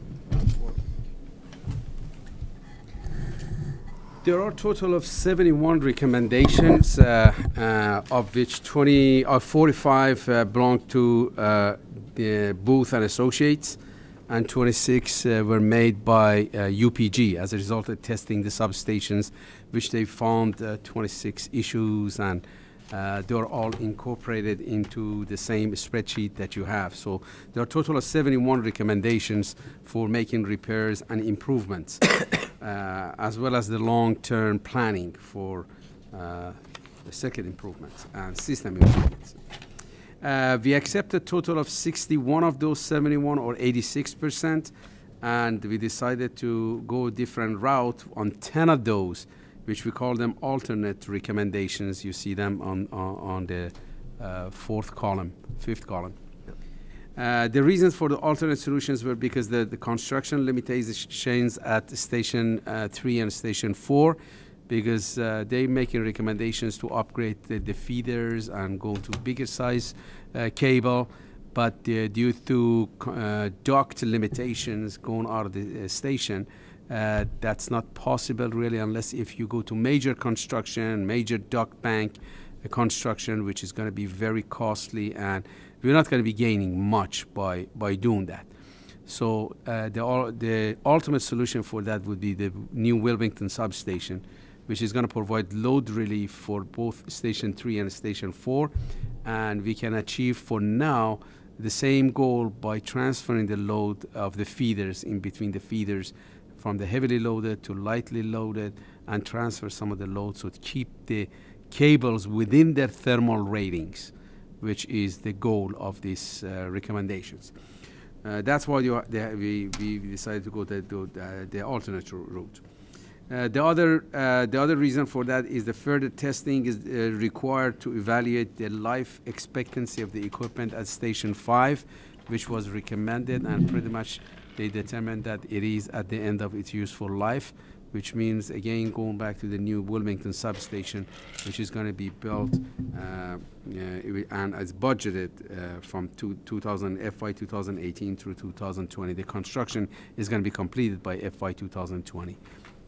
There are a total of seventy-one recommendations, uh, uh, of which twenty or forty-five uh, belong to uh, the Booth and Associates, and twenty-six uh, were made by uh, U P G as a result of testing the substations, which they found uh, twenty-six issues, and uh, they are all incorporated into the same spreadsheet that you have. So there are a total of seventy-one recommendations for making repairs and improvements. Uh, as well as the long-term planning for uh, the circuit improvements and system improvements. Uh, we accepted a total of sixty-one of those seventy-one, or eighty-six percent, and we decided to go a different route on ten of those, which we call them alternate recommendations. You see them on, on, on the uh, fourth column, fifth column. Uh, the reasons for the alternate solutions were because the, the construction limitations at station uh, three and station four, because uh, they making recommendations to upgrade the, the feeders and go to bigger size uh, cable, but uh, due to uh, duct limitations going out of the uh, station, uh, that's not possible really unless if you go to major construction, major duct bank uh, construction, which is going to be very costly, and we're not going to be gaining much by, by doing that. So uh, the, ul- the ultimate solution for that would be the new Wilmington substation, which is going to provide load relief for both Station three and Station four. And we can achieve for now the same goal by transferring the load of the feeders in between the feeders from the heavily loaded to lightly loaded, and transfer some of the load so to keep the cables within their thermal ratings, which is the goal of these uh, recommendations. Uh, that's why you are, the, we, we decided to go the, the, the alternate ro- route. Uh, the other uh, the other reason for that is the further testing is uh, required to evaluate the life expectancy of the equipment at Station five, which was recommended, and pretty much they determined that it is at the end of its useful life, which means, again, going back to the new Wilmington substation, which is going to be built uh, uh, and as budgeted uh, from two, 2000 F Y twenty eighteen through two thousand twenty. The construction is going to be completed by F Y twenty twenty.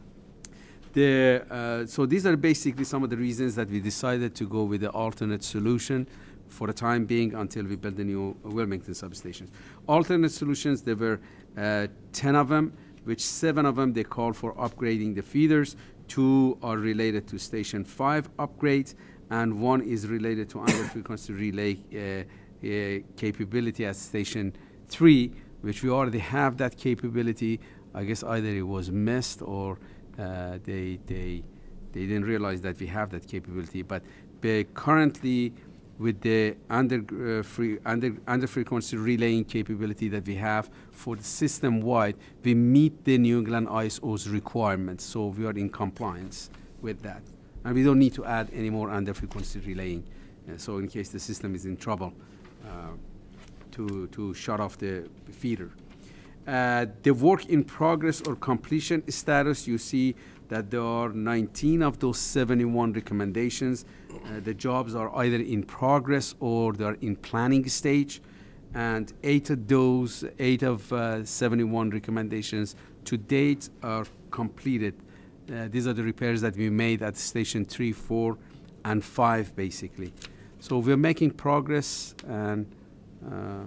The, uh, so these are basically some of the reasons that we decided to go with the alternate solution for the time being until we build the new Wilmington substations. Alternate solutions, there were uh, ten of them, which seven of them they call for upgrading the feeders. Two are related to Station five upgrades, and one is related to under-frequency relay uh, uh, capability at Station three, which we already have that capability. I guess either it was missed or uh, they, they, they didn't realize that we have that capability. But uh, currently, with the under, uh, free, under, under frequency relaying capability that we have for the system-wide, we meet the New England I S O's requirements, so we are in compliance with that. And we don't need to add any more under frequency relaying, uh, so in case the system is in trouble, uh, to, to shut off the feeder. Uh, the work in progress or completion status, you see that there are nineteen of those seventy-one recommendations. Uh, the jobs are either in progress or they're in planning stage. And eight of those, eight of uh, seventy-one recommendations to date are completed. Uh, these are the repairs that we made at Station three, four, and five, basically. So we're making progress, and uh,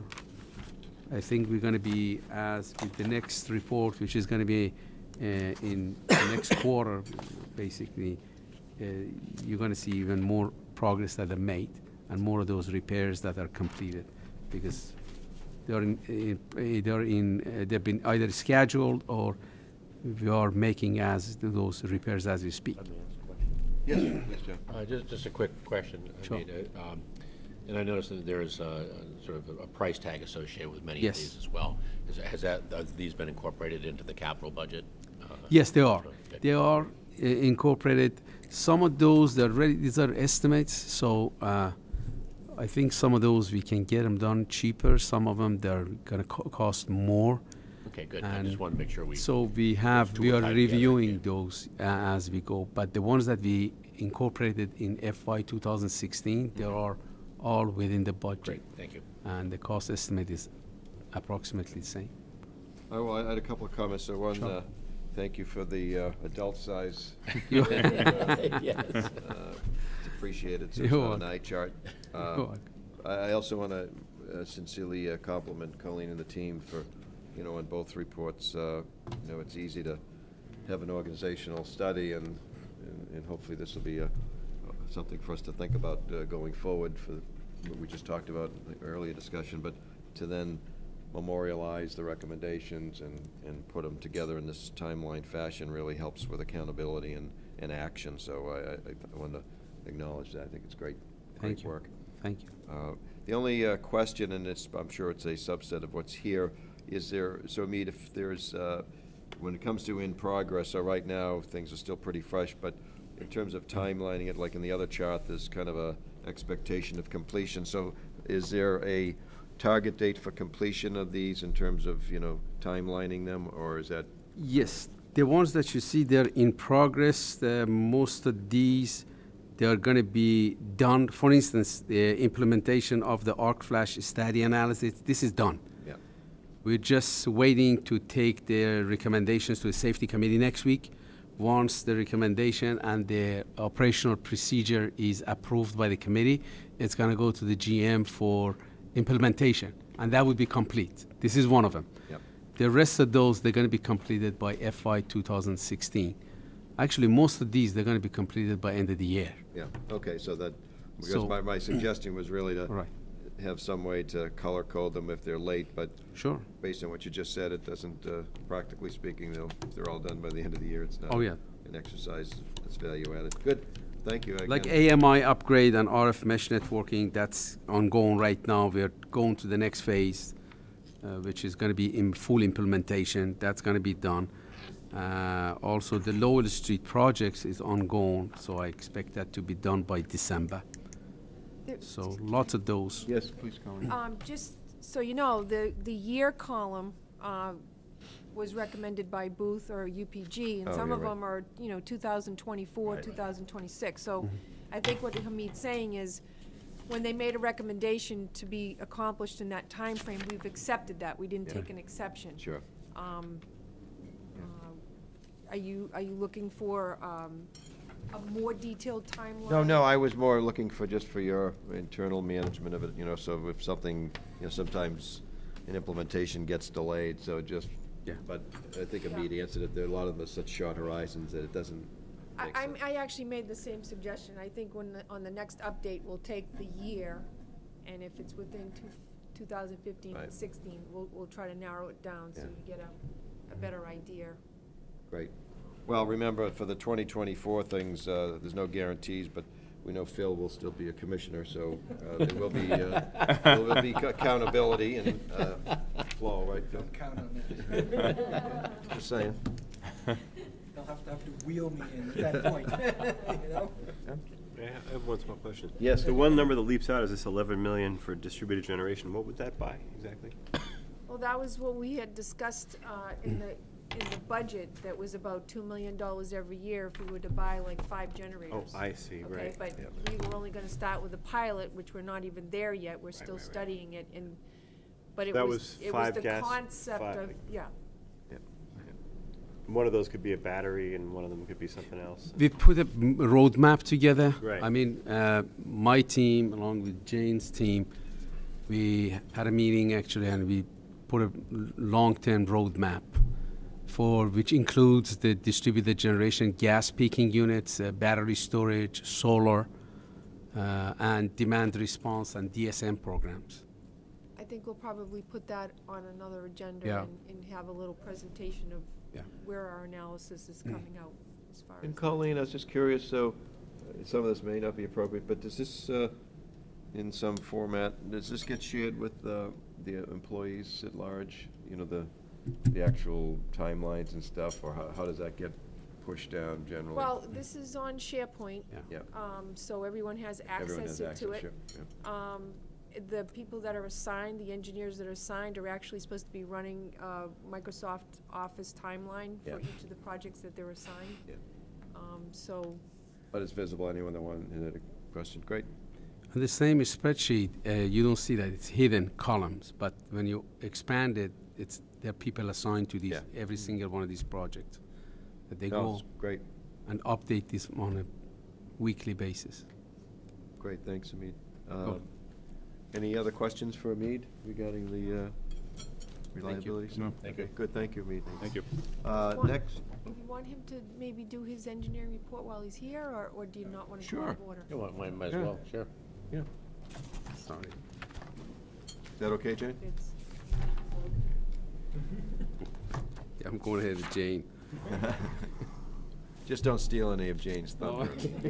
I think we're going to be, as with the next report, which is going to be uh, in the next quarter, basically, uh, you're going to see even more progress that are made and more of those repairs that are completed, because they're in, in, they're in uh, they've been either scheduled or we are making as those repairs as we speak. Let me ask a question. Yes, yes, John. Uh, just, just a quick question. I Sure. mean, uh, um, and I noticed that there is uh, sort of a price tag associated with many Yes. of these as well. Is, has that, have these been incorporated into the capital budget? Uh, Yes, they are. Okay. They are uh, incorporated. Some of those, they're ready, these are estimates, so uh, I think some of those we can get them done cheaper. Some of them, they're going to co cost more. Okay, good. I And just want to make sure we. So we have, two we are are tied together, reviewing yeah. those uh, as we go. But the ones that we incorporated in F Y twenty sixteen, they are all within the budget. Great, thank you. And the cost estimate is approximately the same. Oh, well, I had a couple of comments. So one, Sure. uh, thank you for the uh, adult size. You- Yes. Uh, It's appreciated, so You're it's on welcome. an eye chart. You're Uh, welcome. I I also want to sincerely uh, compliment Colleen and the team for, you know, on both reports. uh, You know, it's easy to have an organizational study, and and and hopefully this will be a, something for us to think about uh, going forward for what we just talked about in the earlier discussion, but to then memorialize the recommendations and, and put them together in this timeline fashion really helps with accountability and, and action. So I, I, I want to acknowledge that. I think it's great, Thank great you. work. Thank you. Uh, The only uh, question, and it's, I'm sure it's a subset of what's here, is there, so Mead, if there's, uh, when it comes to in progress, so right now, things are still pretty fresh, but in terms of timelining it, like in the other chart, there's kind of a expectation of completion. So is there a target date for completion of these in terms of, you know, timelining them, or is that? Yes, the ones that you see, they're in progress. The, most of these, they are going to be done. For instance, the implementation of the arc flash study analysis, this is done. Yeah. We're just waiting to take their recommendations to the safety committee next week. Once the recommendation and the operational procedure is approved by the committee, it's going to go to the G M for implementation, and that would be complete. This is one of them. Yep. The rest of those, they're going to be completed by F Y twenty sixteen. Actually, most of these, they're going to be completed by end of the year. Yeah, okay, so that, because So- my, my suggestion was really to Right. have some way to color code them if they're late, but Sure. based on what you just said, it doesn't, uh, practically speaking, they'll, if they're all done by the end of the year, it's not Oh, yeah. an exercise that's value added. Good, thank you. Like Again, A M I upgrade and R F mesh networking, that's ongoing right now. We're going to the next phase, uh, which is going to be in full implementation. That's going to be done. Uh, Also, the Lowell Street projects is ongoing, so I expect that to be done by December. There- So lots of those. Yes, please, Colleen. Um, just so you know, the, the year column, uh, was recommended by Booth or U P G, and Oh, some you're of right. them are, you know, two thousand twenty-four, Right. two thousand twenty-six. So I think what Hamid's saying is, when they made a recommendation to be accomplished in that time frame, we've accepted that. We didn't Yeah. take an exception. Sure. Um, uh, Are you, are you looking for, um, a more detailed timeline? No, no, I was more looking for, just for your internal management of it, you know, so if something, you know, sometimes an implementation gets delayed, so just, Yeah. but I think Hamid answered it, there, a lot of them are such short horizons that it doesn't I, make I'm- sense. I actually made the same suggestion. I think when, the- on the next update, we'll take the year, and if it's within two, two thousand fifteen and Right. sixteen, we'll, we'll try to narrow it down so Yeah. you get a, a better idea. Great. Well, remember, for the twenty twenty-four things, uh, there's no guarantees, but we know Phil will still be a commissioner, so uh, there will be, uh, there will be accountability and uh, flow, right, Phil? Don't count on that. Just saying. They'll have to have to wheel me in at that point, you know? I have I have one small question. Yes. The one number that leaps out is this eleven million for distributed generation. What would that buy exactly? Well, that was what we had discussed uh, in the, in the budget, that was about two million dollars every year if we were to buy like five generators. Oh, I see, Okay, right. but Yep. we were only gonna start with a pilot, which we're not even there yet, we're still right, right. studying it, and, but it That was, was it was five the gas- concept five- of, yeah. One of those could be a battery and one of them could be something else. We put a m- roadmap together. Right. I mean, uh, my team, along with Jane's team, we had a meeting actually, and we put a l- long-term roadmap for, which includes the distributed generation, gas peaking units, uh, battery storage, solar, uh, and demand response and D S M programs. I think we'll probably put that on another agenda Yeah. and, and have a little presentation of Yeah. where our analysis is coming out as far as. And Colleen, I was just curious, so, uh, some of this may not be appropriate, but does this, uh, in some format, does this get shared with uh, the employees at large? You know, the, the actual timelines and stuff, or how, how does that get pushed down generally? Well, this is on SharePoint, Yeah. Yeah, um, so everyone has everyone access has to access, it. sure, yeah. Um, the people that are assigned, the engineers that are assigned, are actually supposed to be running a Microsoft Office timeline Yeah. for each of the projects that they're assigned. Yeah. Um, so, But it's visible, anyone that wanted a question, great. On the same spreadsheet, uh, you don't see that it's hidden columns, but when you expand it, it's, there are people assigned to these, Yeah. every single one of these projects. That they No, go it's great, and update this on a weekly basis. great, thanks, Hamid. Uh, Cool. Any other questions for Hamid regarding the uh, reliability? No. Thank Okay, you. good, thank you, Hamid. Thank you. Uh, Well- next, if you want him to maybe do his engineering report while he's here, or, or do you not want to go Sure. out of order? You want, might might as Yeah. well, sure. yeah. Sorry. Is that okay, Jane? It's, Yeah, I'm going ahead with Jane. Just don't steal any of Jane's thunder.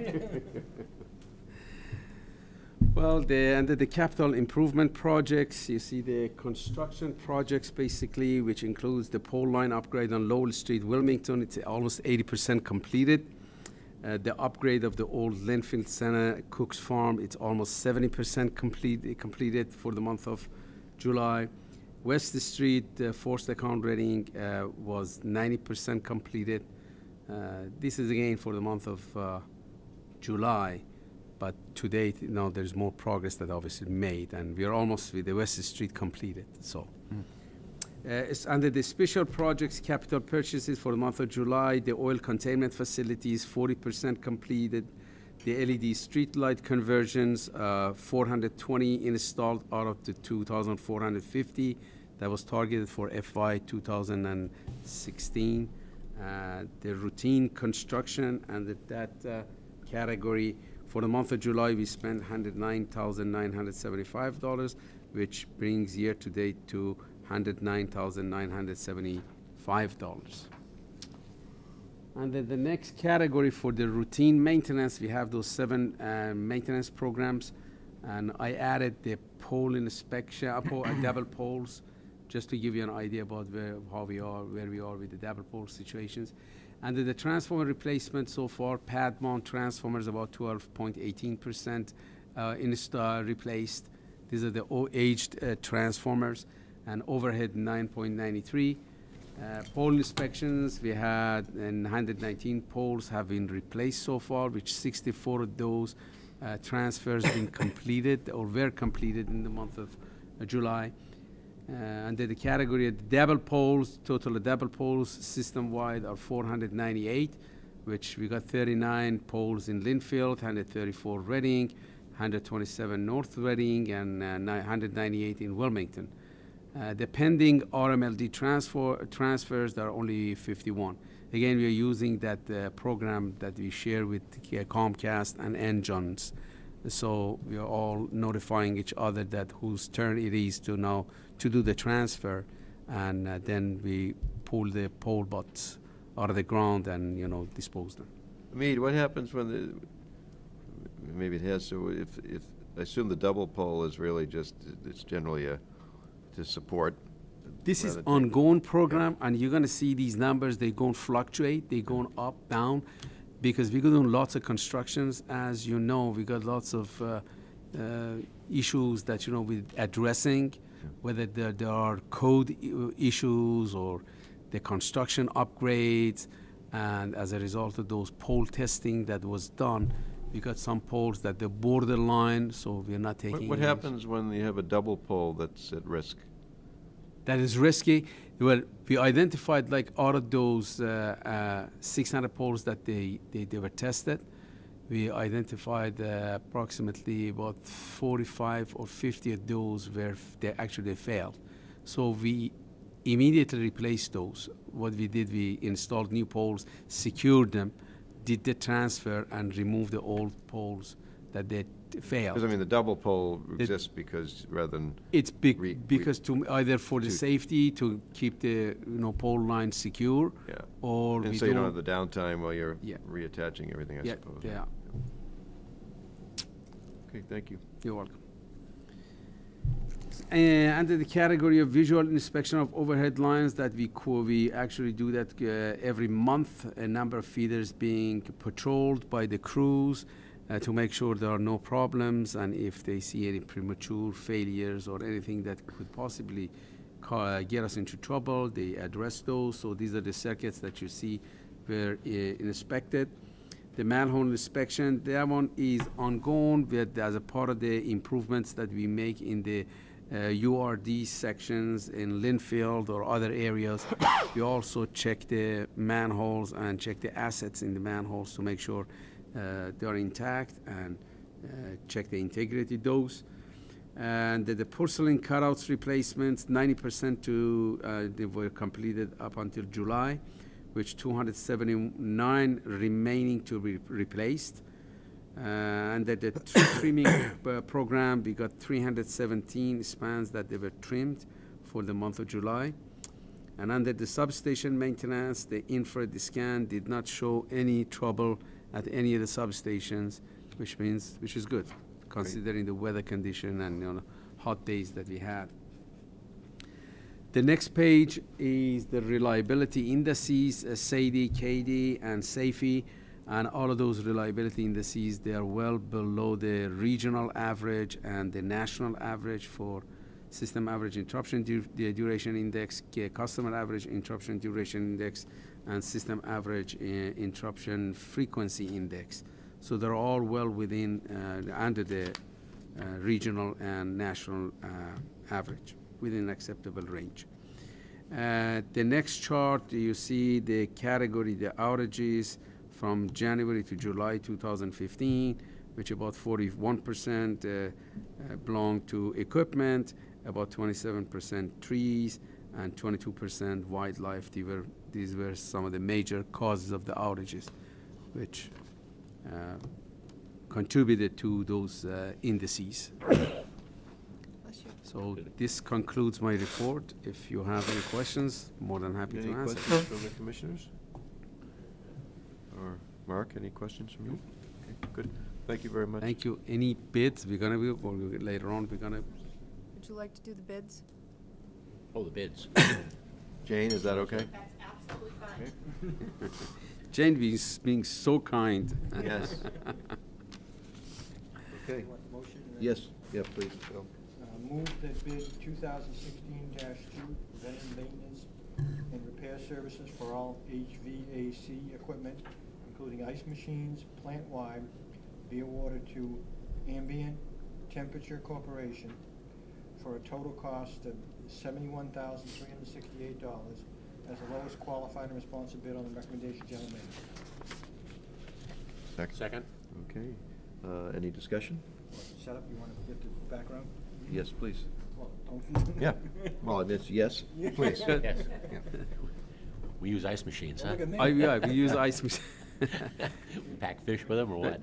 Well, the, under the capital improvement projects, you see the construction projects basically, which includes the pole line upgrade on Lowell Street, Wilmington. It's almost eighty percent completed. Uh, the upgrade of the old Linfield Center, Cook's Farm, it's almost seventy percent complete, completed for the month of July. West Street, uh, Forced Account Reading uh, was ninety percent completed. Uh, this is again for the month of uh, July. But to date, you know, there's more progress that obviously made, and we are almost with the West Street completed, so. Uh, it's under the special projects capital purchases for the month of July, the oil containment facilities, forty percent completed. The L E D street light conversions, uh, four hundred twenty installed out of the two thousand four hundred fifty. That was targeted for F Y two thousand sixteen. Uh, the routine construction under that uh, category, for the month of July, we spent one hundred nine thousand nine hundred seventy-five dollars, which brings year-to-date to one hundred nine thousand nine hundred seventy-five dollars. And then the next category for the routine maintenance, we have those seven uh, maintenance programs. And I added the pole inspection, uh, pole, uh, double poles, just to give you an idea about where, how we are, where we are with the double pole situations. And the transformer replacement so far, pad mount transformers about twelve point one eight percent uh, install replaced. These are the o- aged uh, transformers, and overhead nine point nine three. Uh, pole inspections, we had and one hundred nineteen poles have been replaced so far, which sixty-four of those uh, transfers been completed or were completed in the month of uh, July. Uh, under the category of double poles, total of double poles system-wide are four hundred ninety-eight, which we got thirty-nine poles in Linfield, one hundred thirty-four Reading, one hundred twenty-seven North Reading, and uh, one hundred ninety-eight in Wilmington. Uh, the pending R M L D transfer, transfers, there are only fifty-one. Again, we are using that uh, program that we share with uh, Comcast and N-Johns. So we are all notifying each other that whose turn it is to now to do the transfer, and uh, then we pull the pole butts out of the ground and, you know, dispose them. Mead, what happens when the, maybe it has, so if, if, I assume the double pole is really just, it's generally a, to support. This is rather than- ongoing program, and you're gonna see these numbers, they going fluctuate, they going up, down, because we're doing lots of constructions. As you know, we got lots of uh, uh, issues that, you know, with addressing, whether there, there are code i- issues or the construction upgrades, and as a result of those pole testing that was done, we got some poles that they're borderline, so we're not What, taking. what any- happens when you have a double pole that's at risk? That is risky. Well, we identified like out of those uh, uh, six hundred poles that they, they, they were tested, we identified uh, approximately about forty-five or fifty of those where f- they actually failed. So we immediately replaced those. What we did, we installed new poles, secured them, did the transfer, and removed the old poles that they t- failed. Because, I mean, the double pole It- exists because, rather than, It's big re- re- because to either for the to- safety to keep the, you know, pole line secure, yeah. or And we so you don't don't. have the downtime while you're Yeah. reattaching everything, I Yeah, suppose. yeah, Okay, thank you. you're welcome. And under the category of visual inspection of overhead lines, that we co- we actually do that uh, every month. A number of feeders being patrolled by the crews uh, to make sure there are no problems, and if they see any premature failures or anything that could possibly ca- uh, get us into trouble, they address those. So these are the circuits that you see were uh, inspected. The manhole inspection, that one is ongoing with, as a part of the improvements that we make in the uh, U R D sections in Linfield or other areas. We also check the manholes and check the assets in the manholes to make sure uh, they are intact, and uh, check the integrity of those. And the, the porcelain cutouts replacements, ninety percent to uh, they were completed up until July, which two hundred seventy-nine remaining to be replaced. Uh, and that the tr- trimming uh, program, we got three hundred seventeen spans that they were trimmed for the month of July. And under the substation maintenance, the infrared scan did not show any trouble at any of the substations, which means, which is good, considering the weather condition and, you know, hot days that we had. The next page is the reliability indices, uh, S A I D I, K D, and SAFE, and all of those reliability indices, they are well below the regional average and the national average for system average interruption du- the duration index, k- customer average interruption duration index, and system average uh, interruption frequency index. So they're all well within, uh, under the uh, regional and national uh, average, within acceptable range. Uh, the next chart, you see the category, the outages from January to July two thousand fifteen, which about forty-one percent uh, uh, belong to equipment, about twenty-seven percent trees, and twenty-two percent wildlife. These were, these were some of the major causes of the outages, which uh, contributed to those uh, indices. Bless you. So this concludes my report. If you have any questions, more than happy Any to answer. questions from the commissioners? Or Mark, any questions from you? Okay, good. Thank you very much. Thank you. Any bids? We're gonna be, or we- later on, we're gonna, Would you like to do the bids? Oh, the bids. Jane, is that okay? That's absolutely fine. Jane being, being so kind. Yes. Okay. You want the motion? or- Yes, yeah, please, Phil. Uh, Move that bid two thousand sixteen dash two, preventive maintenance and repair services for all H V A C equipment, including ice machines, plant-wide, be awarded to Ambient Temperature Corporation for a total cost of seventy-one thousand three hundred sixty-eight dollars as the lowest qualified and responsive bid on the recommendation, general manager. Second. Second? Okay, uh, any discussion? Set up, you want to get the background? Yes, please. Well, don't. Yeah, well, it's yes, please. Yes. Yeah. We use ice machines, Don't huh? look at me. I, yeah, we use ice machines. We pack fish with them or what?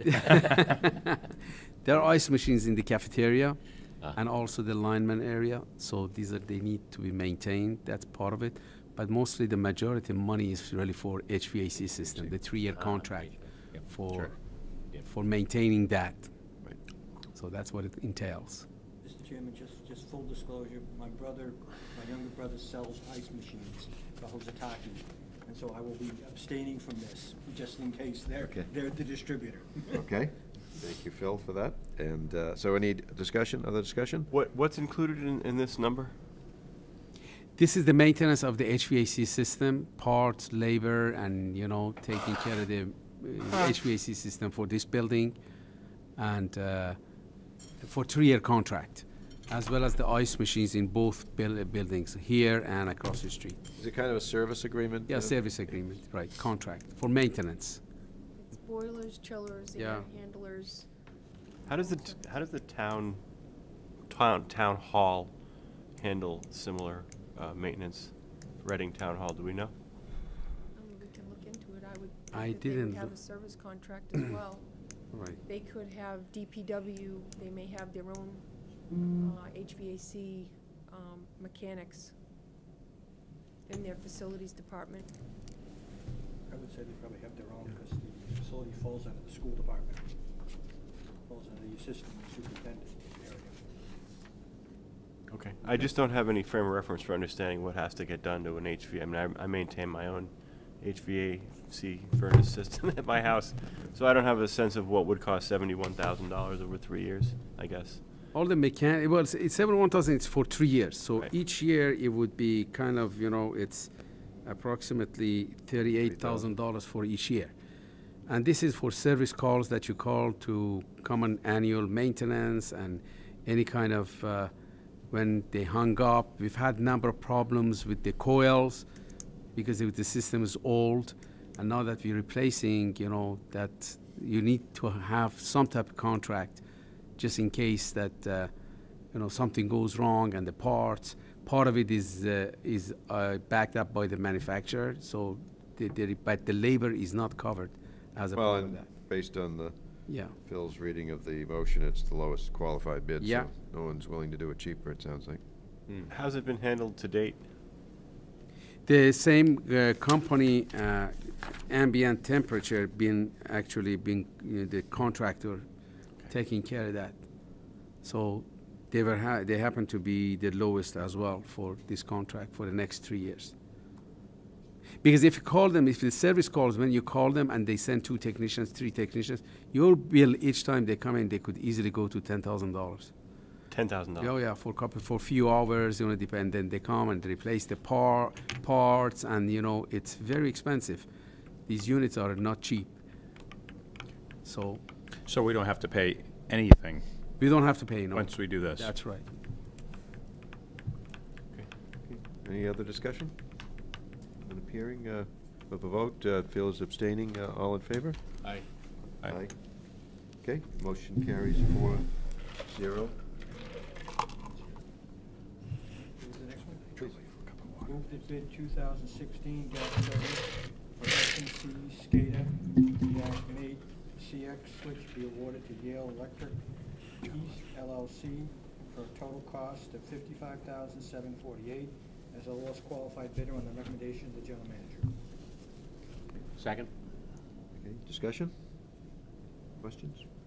There are ice machines in the cafeteria Ah. and also the lineman area, so these are, they need to be maintained, that's part of it. But mostly the majority of money is really for H V A C system, the three-year Ah, contract yep, for, sure. Yep. for maintaining that. Right. So that's what it entails. Mister Chairman, just, just full disclosure, my brother, my younger brother sells ice machines for Hosataki, and so I will be abstaining from this, just in case they're, Okay. they're the distributor. Okay, thank you, Phil, for that. And uh, so any discussion, other discussion? What, what's included in, in this number? This is the maintenance of the H V A C system, parts, labor, and, you know, taking care of the uh, H V A C system for this building, and uh, for three-year contract, as well as the ice machines in both buil- buildings, here and across the street. Is it kind of a service agreement? Yeah, uh, service agreement, right, contract, for maintenance. It's boilers, chillers, Yeah. air handlers. How does the, t- how does the town, town, town hall handle similar uh, maintenance? Reading Town Hall, do we know? I mean, we can look into it. I would I think that they didn't would have look- a service contract as well. Right. They could have D P W, they may have their own uh, H V A C um, mechanics in their facilities department. I would say they probably have their own, because the facility falls under the school department, falls under the assistant superintendent area. Okay. I just don't have any frame of reference for understanding what has to get done to an H V. I mean, I, I maintain my own H V A C furnace system at my house, so I don't have a sense of what would cost seventy-one thousand dollars over three years, I guess. All the mechan, well, it's- it's seventy-one thousand, it's for three years, so Right. each year it would be kind of, you know, it's approximately thirty-eight thousand dollars for each year. And this is for service calls that you call to common annual maintenance and any kind of, uh, when they hung up. We've had number of problems with the coils because if the system is old, and now that we're replacing, you know, that you need to have some type of contract just in case that, uh, you know, something goes wrong and the parts, part of it is, uh, is uh, backed up by the manufacturer, so the, the, but the labor is not covered as a Well, part of and that. based on the, Yeah. Phil's reading of the motion, it's the lowest qualified bid. so Yeah. No one's willing to do it cheaper, it sounds like. How's it been handled to date? The same uh, company, uh, ambient temperature, been actually been you know, the contractor taking care of that. So they were ha- they happen to be the lowest as well for this contract for the next three years. Because if you call them, if the service calls, when you call them and they send two technicians, three technicians, your bill each time they come in, they could easily go to ten thousand dollars. Ten thousand dollars. Oh yeah, for a couple, for a few hours, you know, depend. Then they come and replace the par parts, and you know, it's very expensive. These units are not cheap. So So we don't have to pay anything we don't have to pay no. once we do this? That's right. Any other discussion? On appearing, uh, of a vote, uh, Phil is abstaining, uh, all in favor? Aye. Aye. Okay, motion carries four zero. Who's the next one? Move that bid two thousand sixteen seven for S and C SCADA dash mate C X switch be awarded to Yale Electric East L L C for a total cost of fifty-five thousand seven forty-eight as the lowest qualified bidder on the recommendation of the general manager. Second? Okay, discussion? Questions?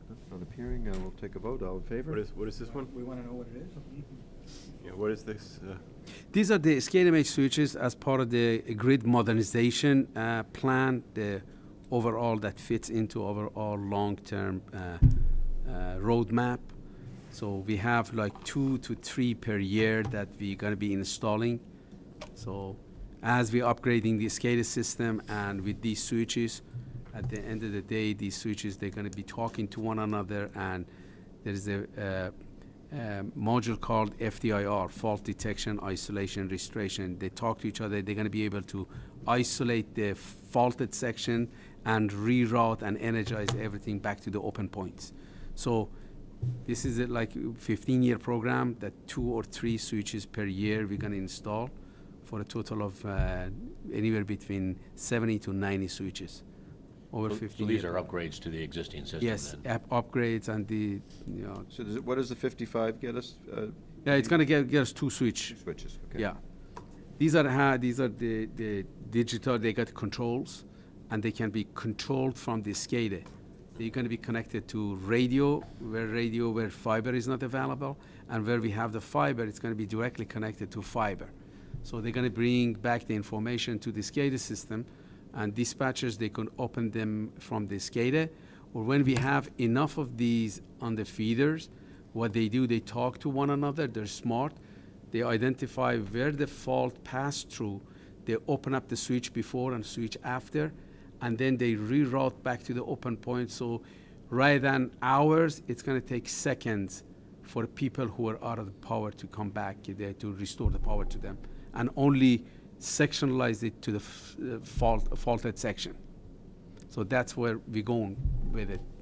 Not appearing, uh, we'll take a vote. All in favor? What is, what is this one? We wanna know what it is? Yeah, what is this? uh, These are the SCADA switches as part of the grid modernization uh, plan, the overall that fits into our all long-term uh, uh, roadmap. So we have like two to three per year that we're gonna be installing. So as we're upgrading the SCADA system and with these switches, at the end of the day, these switches, they're gonna be talking to one another, and there's a uh, uh, module called F D I R, fault detection, isolation, restoration. They talk to each other. They're gonna be able to isolate the faulted section and reroute and energize everything back to the open points. So this is a like fifteen year program that two or three switches per year we're gonna install for a total of uh, anywhere between seventy to ninety switches over So- fifteen So these year are program. upgrades to the existing system Yes, then? app upgrades and the, you know, So does it, what does the fifty-five get us? Uh, yeah, it's gonna get, get us two switch. Switches, okay. Yeah. These are ha these are the, the digital, they got controls, and they can be controlled from the SCADA. They're gonna be connected to radio, where radio, where fiber is not available, and where we have the fiber, it's gonna be directly connected to fiber. So they're gonna bring back the information to the SCADA system, and dispatchers, they can open them from the SCADA, or when we have enough of these on the feeders, what they do, they talk to one another, they're smart, they identify where the fault passed through, they open up the switch before and switch after, and then they reroute back to the open point. So rather than hours, it's gonna take seconds for people who are out of the power to come back there to restore the power to them, and only sectionalize it to the f uh, fault, faulted section. So that's where we're going with it.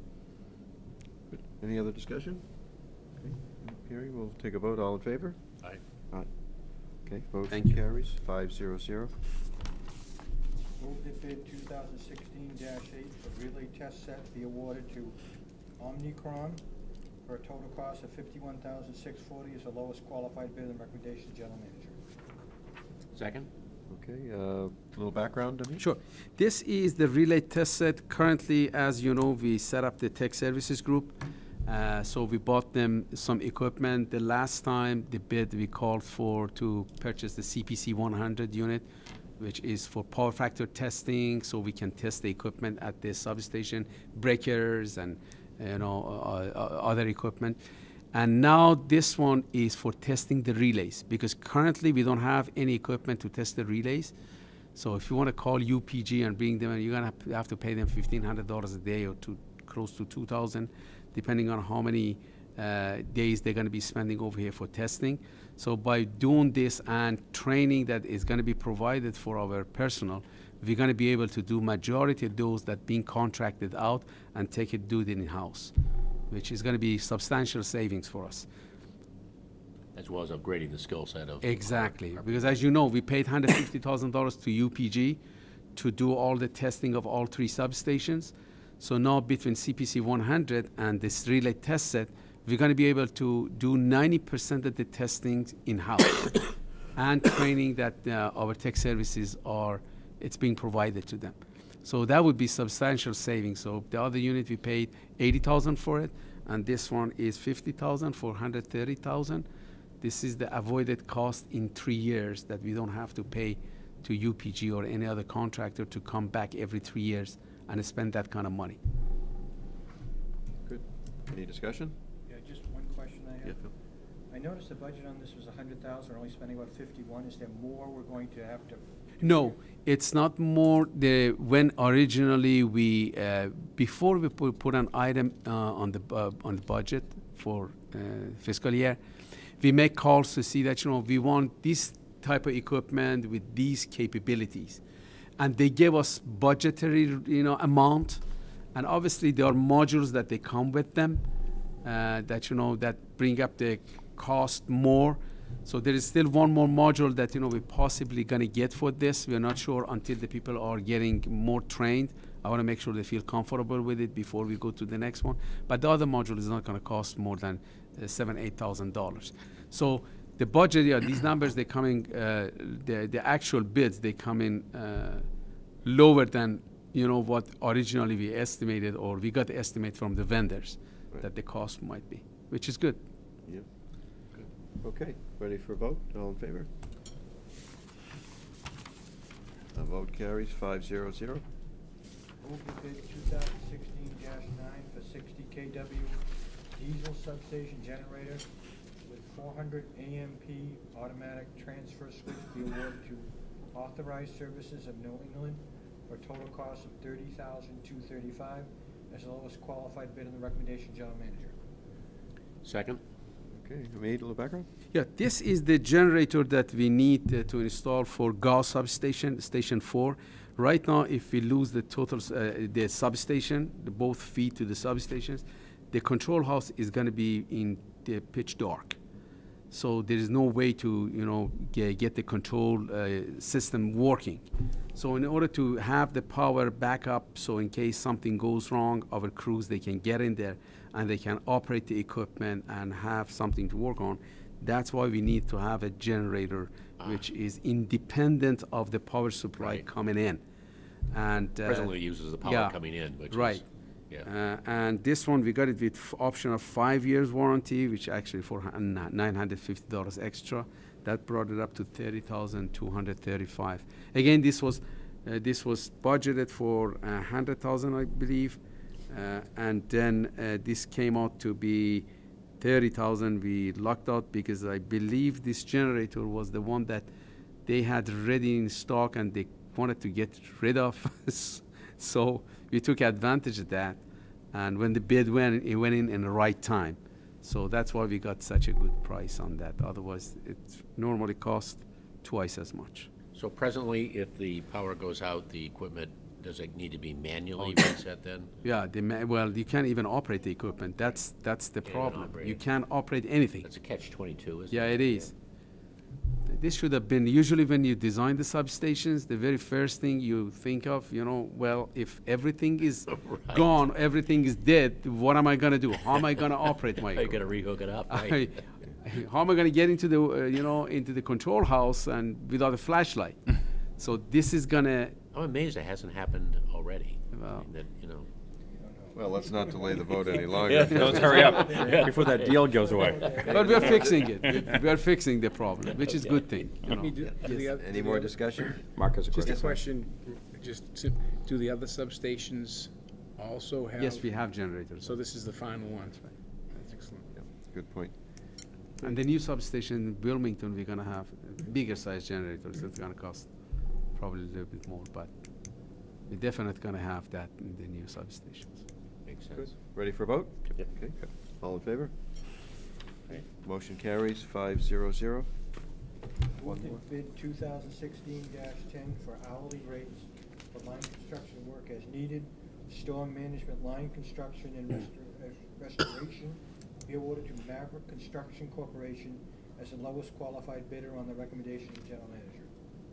Good. Any other discussion? Okay. No Hearing, we'll take a vote. All in favor? Aye. Aye. Okay, motion Thank you. carries five zero zero. Move that bid two thousand sixteen dash eight for relay test set be awarded to Omnicron for a total cost of fifty-one thousand six hundred forty dollars as the lowest qualified bid and recommendation of general manager. Second? Okay, uh, little background, Amit? Sure. This is the relay test set. Currently, as you know, we set up the tech services group. Uh, so we bought them some equipment. The last time the bid we called for to purchase the C P C one hundred unit, which is for power factor testing, so we can test the equipment at the substation, breakers and you know uh, uh, other equipment. And now this one is for testing the relays, because currently we don't have any equipment to test the relays. So if you want to call U P G and bring them in, you're gonna have to pay them fifteen hundred dollars a day, or to close to two thousand, depending on how many uh, days they're going to be spending over here for testing. So by doing this and training that is going to be provided for our personnel, we're going to be able to do majority of those that being contracted out and take it, do it in-house, which is going to be substantial savings for us. As well as upgrading the skill set of. Exactly, because as you know, we paid one hundred fifty thousand dollars to U P G to do all the testing of all three substations. So now between C P C one hundred and this relay test set, we're going to be able to do ninety percent of the testing in-house and training that uh, our tech services are, it's being provided to them. So that would be substantial savings. So the other unit, we paid eighty thousand dollars for it, and this one is fifty thousand dollars for one hundred thirty thousand dollars. This is the avoided cost in three years that we don't have to pay to U P G or any other contractor to come back every three years and spend that kind of money. Good. Any discussion? Yeah, just one question I have. Yeah, Phil. I noticed the budget on this was a hundred thousand, we're only spending about fifty-one. Is there more we're going to have to? No, it's not more. The when originally we uh, before we put, put an item uh, on the uh, on the budget for uh, fiscal year, we make calls to see that you know we want this type of equipment with these capabilities, and they give us budgetary you know amount, and obviously there are modules that they come with them uh, that you know that bring up the cost more. So there is still one more module that you know we're possibly gonna get for this. We're not sure until the people are getting more trained. I want to make sure they feel comfortable with it before we go to the next one. But the other module is not gonna cost more than uh, seven, eight thousand dollars. So the budget, yeah, these numbers they coming, uh, the the actual bids they come in uh, lower than you know, what originally we estimated, or we got the estimate from the vendors Right. that the cost might be, which is good. Yep. Good. Okay, ready for a vote? All in favor? The vote carries five zero zero. Move the bid two thousand sixteen nine for sixty K W diesel substation generator with four hundred A M P automatic transfer switch be awarded to Authorized Services of New England for a total cost of thirty thousand two hundred thirty-five dollars as the lowest qualified bid on the recommendation, General Manager. Second? Okay, Hamid, a little background? Yeah, this is the generator that we need uh, to install for Gauss substation, station four. Right now, if we lose the total, s- uh, the substation, the both feed to the substations, the control house is gonna be in the pitch dark. So there is no way to, you know, ge- get the control uh, system working. So in order to have the power backup, so in case something goes wrong, our crews, they can get in there and they can operate the equipment and have something to work on. That's why we need to have a generator which is independent of the power supply Right. coming in. And uh, Presently it uses the power yeah, coming in, which is. right. Yeah. Uh, and this one, we got it with f- option of five years warranty, which actually for nine hundred fifty dollars extra. That brought it up to thirty thousand two hundred thirty-five. Again, this was uh, this was budgeted for a hundred thousand, I believe, uh, and then uh, this came out to be thirty thousand. We lucked out because I believe this generator was the one that they had ready in stock and they wanted to get rid of. So we took advantage of that, and when the bid went, it went in in the right time. So that's why we got such a good price on that. Otherwise, it normally cost twice as much. So presently, if the power goes out, the equipment, does it need to be manually Oh. reset then? Yeah, the ma- well, you can't even operate the equipment. That's that's the Can't even problem. operate You it. can't operate anything. That's a catch twenty-two, isn't it? Yeah, it is. This should have been, usually when you design the substations, the very first thing you think of, you know, well, if everything is Right. gone, everything is dead, what am I gonna do? How am I gonna operate my You gotta equipment? rehook it up, I- right? How am I gonna get into the, uh, you know, into the control house and without a flashlight? So this is gonna, I'm amazed it hasn't happened already. I Well- mean, that, you know. Well, let's not delay the vote any longer. Yeah. Let's hurry up before that deal goes away. but we're fixing it. We- We are fixing the problem, which is good thing, you know. Me do- do the oth- Any do the more other- discussion? Mark has a Just a question. question, just, sim- do the other substations also have? Yes, we have generators. So this is the final one? That's excellent. Yeah, Good point. And the new substation in Wilmington, we're gonna have bigger size generators. It's gonna cost probably a little bit more, but we're definitely gonna have that in the new substations. Makes Good. sense. Ready for a vote? Yep. Okay, all in favor? Okay. Motion carries five zero zero. One Move the more. bid two thousand sixteen ten for hourly rates for line construction work as needed, storm management line construction and restor- uh, restoration be awarded to Maverick Construction Corporation as the lowest qualified bidder on the recommendation of the general manager.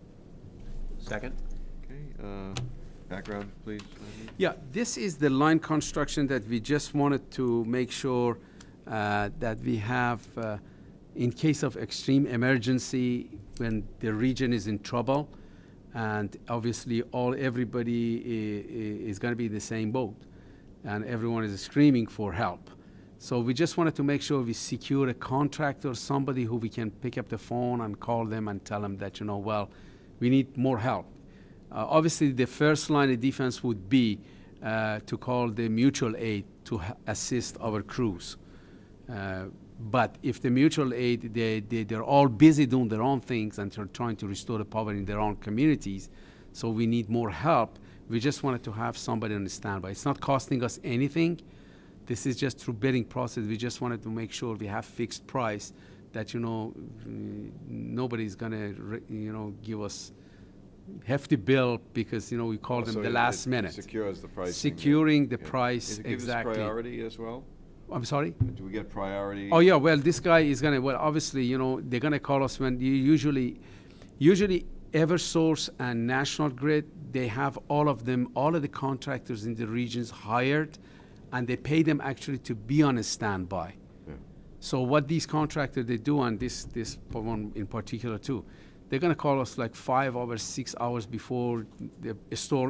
Second? Okay, uh, background, please. Hamid? Yeah, this is the line construction that we just wanted to make sure uh, that we have, uh, in case of extreme emergency, when the region is in trouble, and obviously all everybody i- i- is going to be in the same boat, and everyone is screaming for help. So we just wanted to make sure we secure a contractor, somebody who we can pick up the phone and call them and tell them that, you know, well, we need more help. Uh, obviously, the first line of defense would be uh, to call the mutual aid to h- assist our crews. Uh, but if the mutual aid, they, they, they're all busy doing their own things and they're trying to restore the power in their own communities, so we need more help. We just wanted to have somebody on the standby. It's not costing us anything. This is just through bidding process. We just wanted to make sure we have fixed price that, you know, mm, nobody's gonna, re- you know, give us hefty bill because, you know, we call them So the it- last it minute. Secures the price. Securing the Yeah. price, Does it give us exactly. priority as well? I'm sorry? Do we get priority? Oh, yeah, well, this guy is gonna, well, obviously, you know, they're gonna call us when you usually, usually Eversource and National Grid, they have all of them, all of the contractors in the regions hired, and they pay them actually to be on a standby. Yeah. So what these contractors, they do, and this, this one in particular too, they're gonna call us like five hours, six hours before the storm is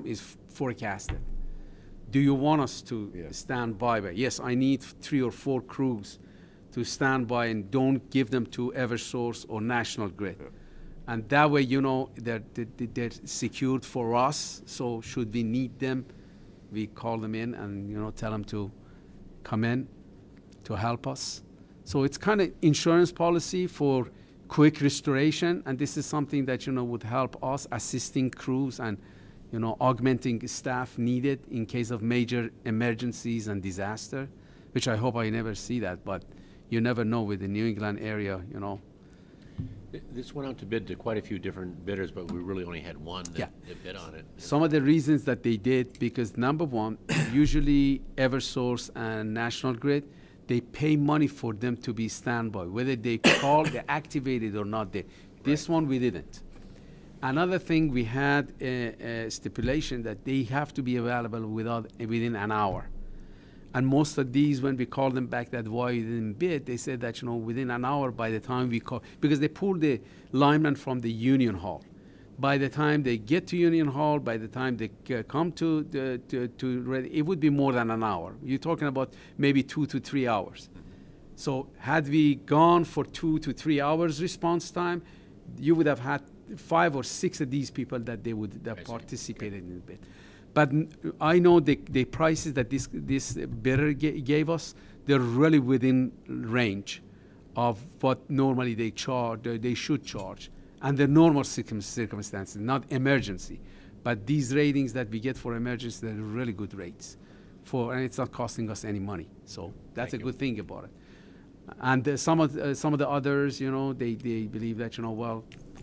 forecasted. Do you want us to Yeah. stand by? But yes, I need three or four crews to stand by and don't give them to Eversource or National Grid. Yeah. And that way, you know, they're, they're, they're secured for us. So should we need them, we call them in and, you know, tell them to come in to help us. So it's kind of insurance policy for quick restoration. And this is something that, you know, would help us assisting crews and, you know, augmenting staff needed in case of major emergencies and disaster, which I hope I never see that, but you never know with the New England area, you know. Th- This went out to bid to quite a few different bidders, but we really only had one Yeah. that that bid on it. Some of the reasons that they did, because number one, usually Eversource and National Grid, they pay money for them to be standby, whether they call, they activated or not. They, this one we didn't. Another thing, we had a, a stipulation that they have to be available without, within an hour. And most of these, when we called them back that why you didn't bid, they said that, you know, within an hour by the time we call, because they pulled the lineman from the Union Hall. By the time they get to Union Hall, by the time they uh, come to, the, to, to ready, it would be more than an hour. You're talking about maybe two to three hours. So had we gone for two to three hours response time, you would have had five or six of these people that they would I have see. participated in the bid. But n- I know the, the prices that this, this bidder ga- gave us, they're really within range of what normally they charge, they they should charge. Under normal circum- circumstances, not emergency. But these ratings that we get for emergency, they're really good rates. For, and it's not costing us any money. So that's Thank a you. good thing about it. And uh, some of uh, some of the others, you know, they, they believe that, you know, well,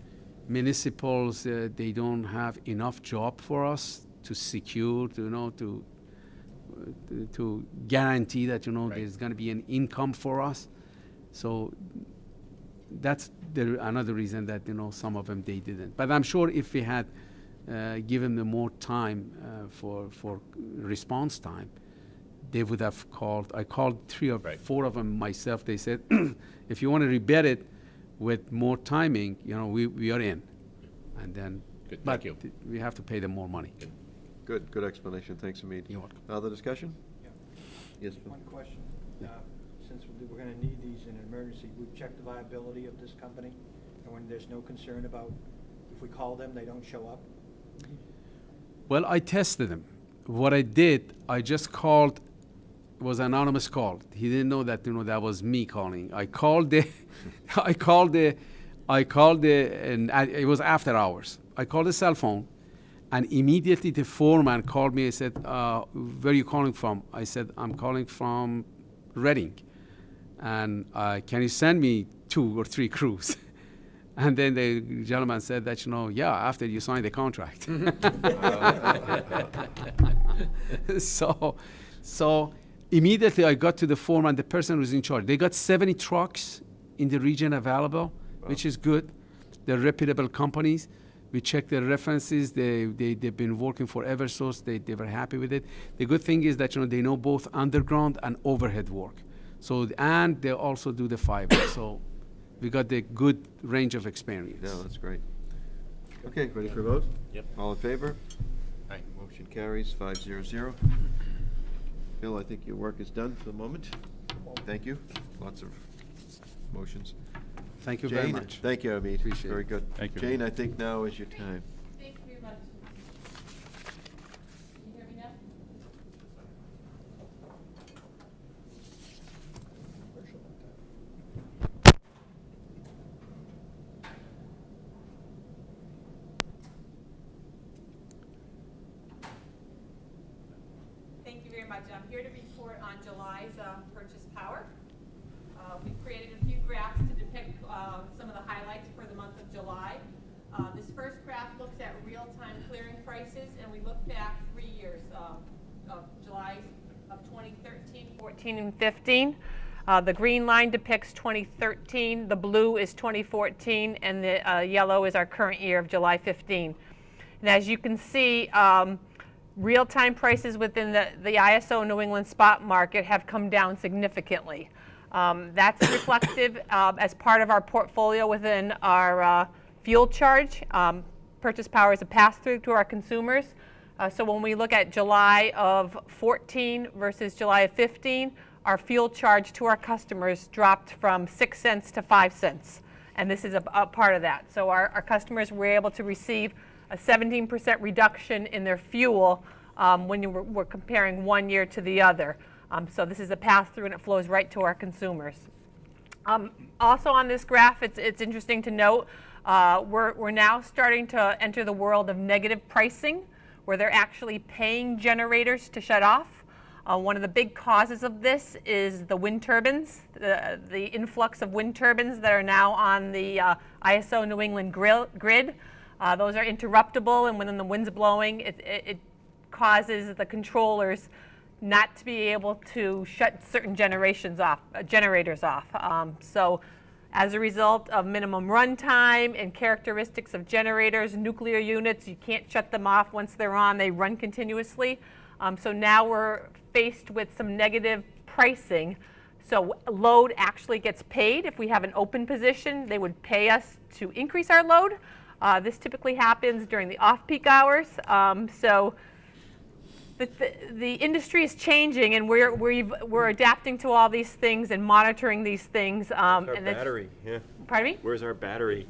municipals, uh, they don't have enough job for us to secure, to, you know, to uh, to- to guarantee that, you know, Right. there's going to be an income for us. So that's the, another reason that, you know, some of them they didn't. But I'm sure if we had uh, given them more time uh, for for response time, they would have called. I called three or Right. four of them myself. They said, if you want to rebid it with more timing, you know, we, we are in. And then, Good, but thank you. th- we have to pay them more money. Good, good explanation. Thanks, Hamid. You're welcome. Other discussion? Yeah. Yes, Bill? One question. Uh, Since we- we're gonna need these in an emergency, we've checked the viability of this company, and when there's no concern about if we call them, they don't show up? Well, I tested him. What I did, I just called, it was an anonymous call. He didn't know that, you know, that was me calling. I called the, I called the, I called the, and I, it was after hours. I called the cell phone, and immediately the foreman called me and said, uh, where are you calling from? I said, I'm calling from Reading. And uh, can you send me two or three crews? And then the gentleman said that, you know, yeah, after you sign the contract. so, so immediately I got to the foreman, the person who's in charge. They got seventy trucks in the region available, which is good. They're reputable companies. We checked their references. They, they, they've been working for Eversource. They, they were happy with it. The good thing is that, you know, they know both underground and overhead work. So, and they also do the fiber. So we got the good range of experience. No, that's great. Okay, ready for a vote? Yep. All in favor? Aye. Motion carries five zero zero. Bill, I think your work is done for the moment. Thank you. Lots of motions. Thank you very Jane, much. Thank you, Amit. Appreciate Very it. good. Thank you. Jane, I think now is your time. Thank you very much. Can you hear me now? Thank you very much. I'm here to report on July's uh, purchase power. Uh, We've created a few graphs to depict uh, some of the highlights for the month of July. Uh, This first graph looks at real-time clearing prices, and we look back three years, uh, of July of twenty thirteen, fourteen, and fifteen. Uh, The green line depicts twenty thirteen, the blue is twenty fourteen, and the uh, yellow is our current year of July fifteen. And as you can see, um, real-time prices within the, the I S O New England spot market have come down significantly. Um, that's reflective uh, as part of our portfolio within our uh, fuel charge. Um, purchase power is a pass-through to our consumers. Uh, so when we look at July of fourteen versus July of fifteen, our fuel charge to our customers dropped from six cents to five cents. And this is a, a part of that. So our, our customers were able to receive a seventeen percent reduction in their fuel um, when you were, were comparing one year to the other. Um, so this is a pass-through and it flows right to our consumers. Um, also on this graph, it's, it's interesting to note, uh, we're, we're now starting to enter the world of negative pricing, where they're actually paying generators to shut off. Uh, one of the big causes of this is the wind turbines, the, the influx of wind turbines that are now on the uh, I S O New England grill, grid. Uh, those are interruptible, and when the wind's blowing, it, it, it causes the controllers not to be able to shut certain generations off, uh, generators off. Um, so as a result of minimum runtime and characteristics of generators, nuclear units, you can't shut them off once they're on, they run continuously. Um, so now we're faced with some negative pricing. So load actually gets paid. If we have an open position, they would pay us to increase our load. Uh, this typically happens during the off-peak hours. Um, so The, the, the industry is changing, and we're, we've, we're adapting to all these things and monitoring these things. Um, Our and it's- battery, yeah. Pardon me? Where's our battery?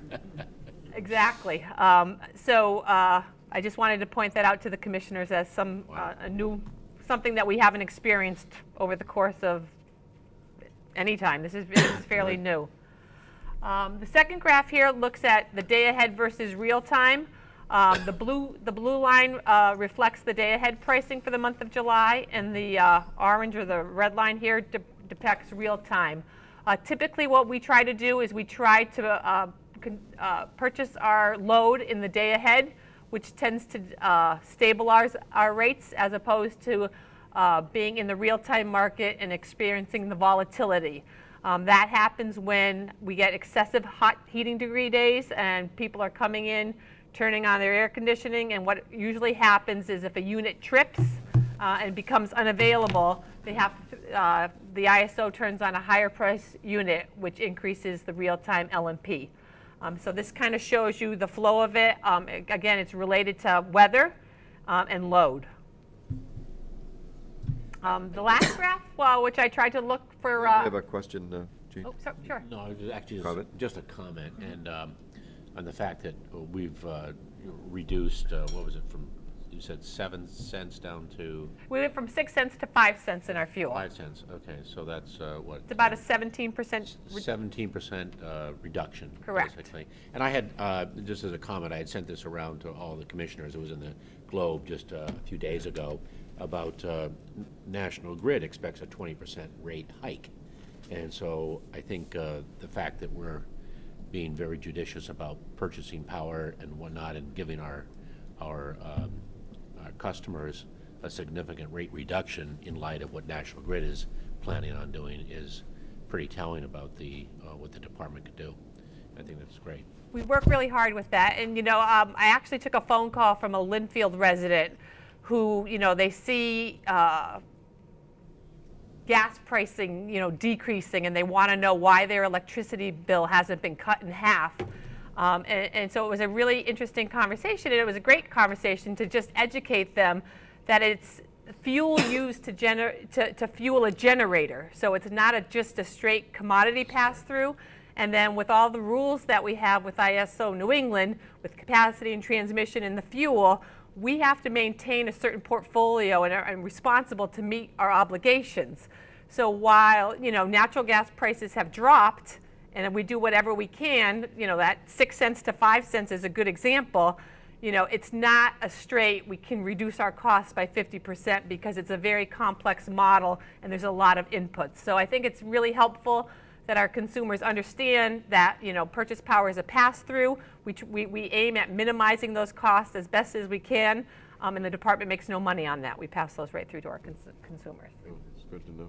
Exactly. Um, so uh, I just wanted to point that out to the commissioners as some uh, a new, something that we haven't experienced over the course of any time. This is, this is fairly new. Um, the second graph here looks at the day ahead versus real time. Um, the blue the blue line uh, reflects the day ahead pricing for the month of July, and the uh, orange or the red line here de depicts real time. Uh, typically what we try to do is we try to uh, uh, purchase our load in the day ahead, which tends to uh, stabilize our rates as opposed to uh, being in the real time market and experiencing the volatility. Um, that happens when we get excessive hot heating degree days and people are coming in turning on their air conditioning, and what usually happens is if a unit trips uh, and becomes unavailable, they have to, uh, the I S O turns on a higher price unit, which increases the real-time L M P. Um, so this kind of shows you the flow of it. Um, again, it's related to weather um, and load. Um, the last graph, well, which I tried to look for. Uh, I have a question, uh, Gene. oh, so, sure. No, it was actually just, Comment? just a comment, and um, on the fact that we've uh, reduced, uh, what was it, from, you said seven cents down to We went from six cents to five cents in our fuel. five cents. Okay, so that's uh, what? It's about a seventeen percent. Seventeen percent uh, reduction. Correct. Basically. And I had, uh, just as a comment, I had sent this around to all the commissioners. It was in the Globe just uh, a few days ago about uh, National Grid expects a twenty percent rate hike. And so I think uh, the fact that we're being very judicious about purchasing power and whatnot and giving our, our, um, our customers a significant rate reduction in light of what National Grid is planning on doing is pretty telling about the, uh, what the department could do. I think that's great. We work really hard with that. And, you know, um, I actually took a phone call from a Linfield resident who, you know, they see uh, gas pricing, you know, decreasing, and they want to know why their electricity bill hasn't been cut in half. Um, and, and so it was a really interesting conversation, and it was a great conversation to just educate them that it's fuel used to, gener to, to fuel a generator. So it's not a, just a straight commodity pass-through. And then with all the rules that we have with I S O New England, with capacity and transmission and the fuel, we have to maintain a certain portfolio and are and responsible to meet our obligations. So while, you know, natural gas prices have dropped, and we do whatever we can, you know, that six cents to five cents is a good example. You know, it's not a straight, we can reduce our costs by fifty percent because it's a very complex model and there's a lot of inputs. So I think it's really helpful that our consumers understand that, you know, purchase power is a pass-through. We, we, we aim at minimizing those costs as best as we can, um, and the department makes no money on that. We pass those right through to our cons consumers. Oh, it's good to know.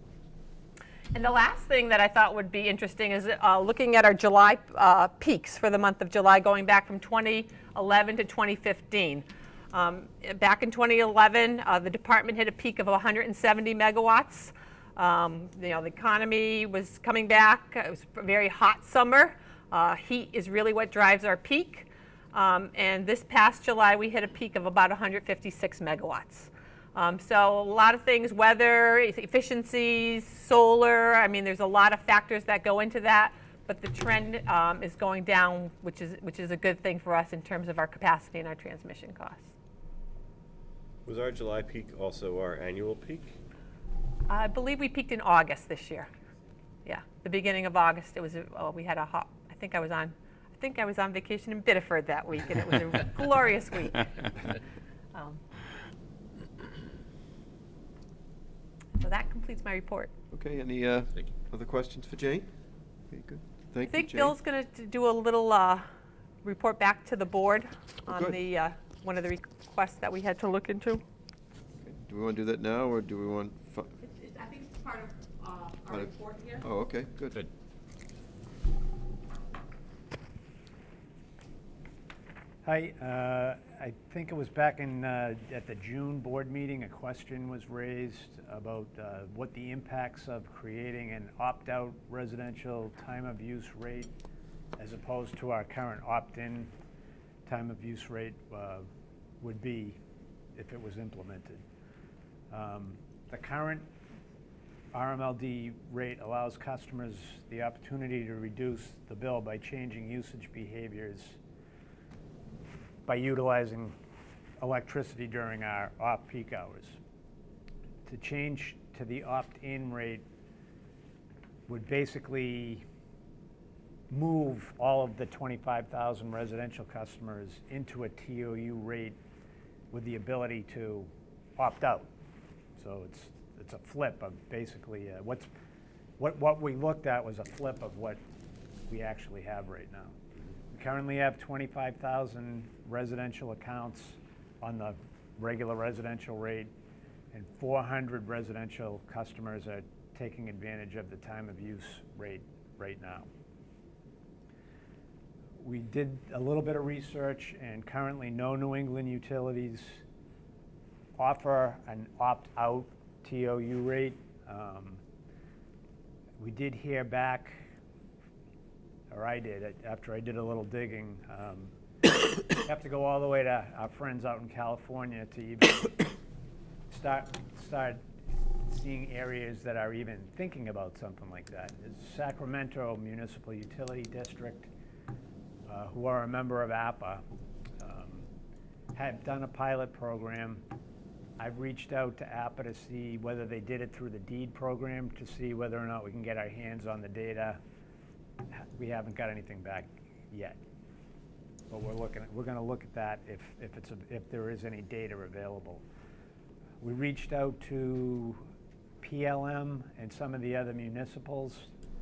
And the last thing that I thought would be interesting is uh, looking at our July uh, peaks for the month of July, going back from twenty eleven to twenty fifteen. Um, back in twenty eleven, uh, the department hit a peak of one hundred seventy megawatts. Um, you know, the economy was coming back. It was a very hot summer. Uh, heat is really what drives our peak. Um, and this past July, we hit a peak of about one hundred fifty-six megawatts. Um, so a lot of things, weather, efficiencies, solar, I mean, there's a lot of factors that go into that, but the trend um, is going down, which is, which is a good thing for us in terms of our capacity and our transmission costs. Was our July peak also our annual peak? I believe we peaked in August this year. Yeah, the beginning of August, it was, a- oh, we had a hot, I think I was on, I think I was on vacation in Biddeford that week, and it was a glorious week. Um, So that completes my report. Okay, any uh, Thank you. other questions for Jane? Okay, good. I Thank you, think Jane. Bill's going to do a little uh, report back to the board on good. the, uh, one of the requests that we had to look into. Okay. Do we want to do that now, or do we want? fi- I think it's part of uh, Part our of- report here. Oh, okay, good. Good. Hi, uh, I think it was back in, uh, at the June board meeting, a question was raised about uh, what the impacts of creating an opt-out residential time of use rate as opposed to our current opt-in time of use rate uh, would be if it was implemented. Um, The current R M L D rate allows customers the opportunity to reduce the bill by changing usage behaviors by utilizing electricity during our off-peak hours. To change to the opt-in rate would basically move all of the twenty-five thousand residential customers into a T O U rate with the ability to opt out. So it's, it's a flip of basically, uh, what's, what, what we looked at was a flip of what we actually have right now. We currently have twenty-five thousand residential accounts on the regular residential rate, and four hundred residential customers are taking advantage of the time of use rate right now. We did a little bit of research, and currently no New England utilities offer an opt-out T O U rate. Um, we did hear back, or I did, uh, after I did a little digging. Um, you have to go all the way to our friends out in California to even start, start seeing areas that are even thinking about something like that. There's Sacramento Municipal Utility District, uh, who are a member of A P A, um, have done a pilot program. I've reached out to A P A to see whether they did it through the deed program to see whether or not we can get our hands on the data. We haven't got anything back yet, but we're looking at, we're going to look at that if, if it's a, if there is any data available. We reached out to P L M and some of the other municipals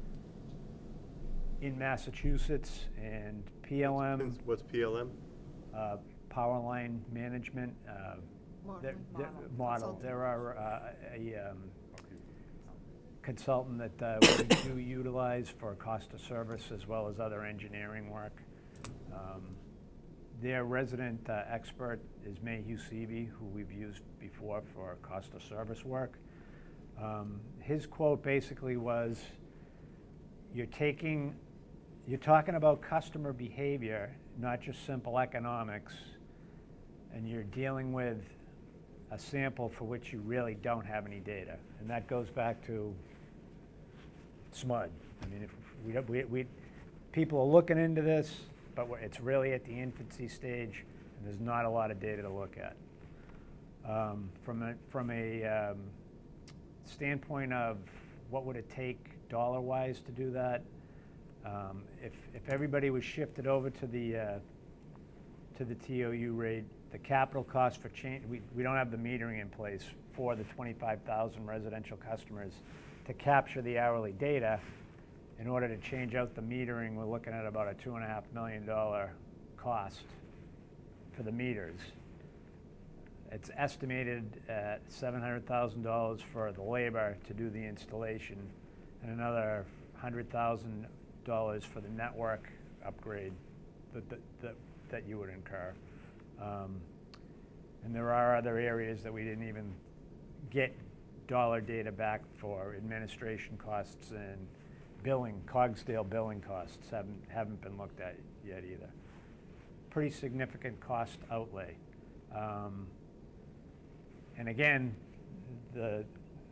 in Massachusetts, and P L M, What's P L M? uh, Power Line Management, uh, Model, they're- they're- model, model. consultant. There are uh, a um, consultant that uh, we do utilize for cost of service as well as other engineering work. Um, Their resident uh, expert is Mayhew Seavey, who we've used before for cost of service work. Um, His quote basically was, you're taking, you're talking about customer behavior, not just simple economics, and you're dealing with a sample for which you really don't have any data. And that goes back to S M U D. I mean, if we, don't- we, we, people are looking into this, but we're- it's really at the infancy stage, and there's not a lot of data to look at. Um, from a, from a um, standpoint of what would it take dollar-wise to do that, um, if, if everybody was shifted over to the, uh, to the T O U rate, the capital cost for change, we, we don't have the metering in place for the twenty-five thousand residential customers to capture the hourly data. In order to change out the metering, we're looking at about a two and a half million dollar cost for the meters. It's estimated at seven hundred thousand dollars for the labor to do the installation, and another one hundred thousand dollars for the network upgrade that, that, that, that you would incur. Um, and there are other areas that we didn't even get dollar data back for. Administration costs and billing, Cogsdale billing costs haven't, haven't been looked at yet either. pretty significant cost outlay. Um, and again, the,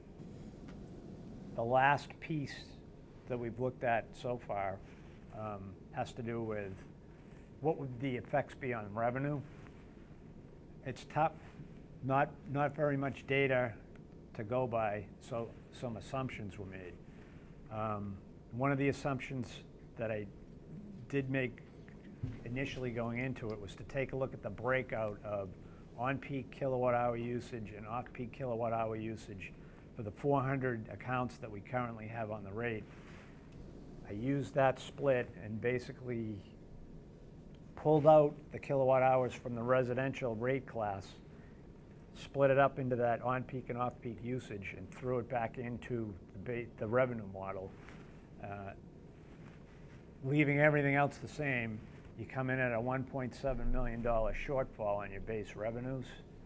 the last piece that we've looked at so far um, has to do with what would the effects be on revenue. It's tough, not, not very much data to go by, so some assumptions were made. Um, one of the assumptions that I did make initially going into it was to take a look at the breakout of on-peak kilowatt hour usage and off-peak kilowatt hour usage for the four hundred accounts that we currently have on the rate. I used that split and basically pulled out the kilowatt hours from the residential rate class, split it up into that on-peak and off-peak usage, and threw it back into the, ba the revenue model. Uh, leaving everything else the same, you come in at a one point seven million dollar shortfall on your base revenues.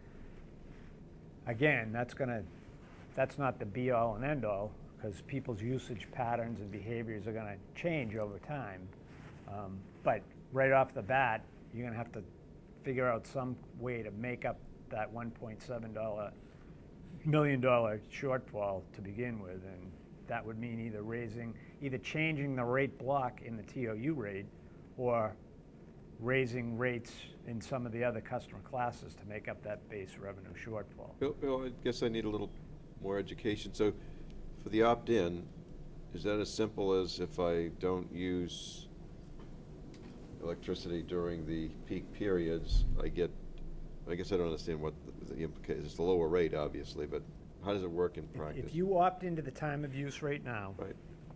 Again, that's gonna, that's not the be-all and end-all, because people's usage patterns and behaviors are gonna change over time. Um, but right off the bat, you're gonna have to figure out some way to make up that one point seven million dollar shortfall to begin with, and that would mean either raising, either changing the rate block in the T O U rate, or raising rates in some of the other customer classes to make up that base revenue shortfall. Bill, Bill, I guess I need a little more education. So for the opt-in, is that as simple as if I don't use electricity during the peak periods, I get, I guess I don't understand what the, the implication, it's the lower rate, obviously, but how does it work in practice? If you opt into the time of use rate now, Right.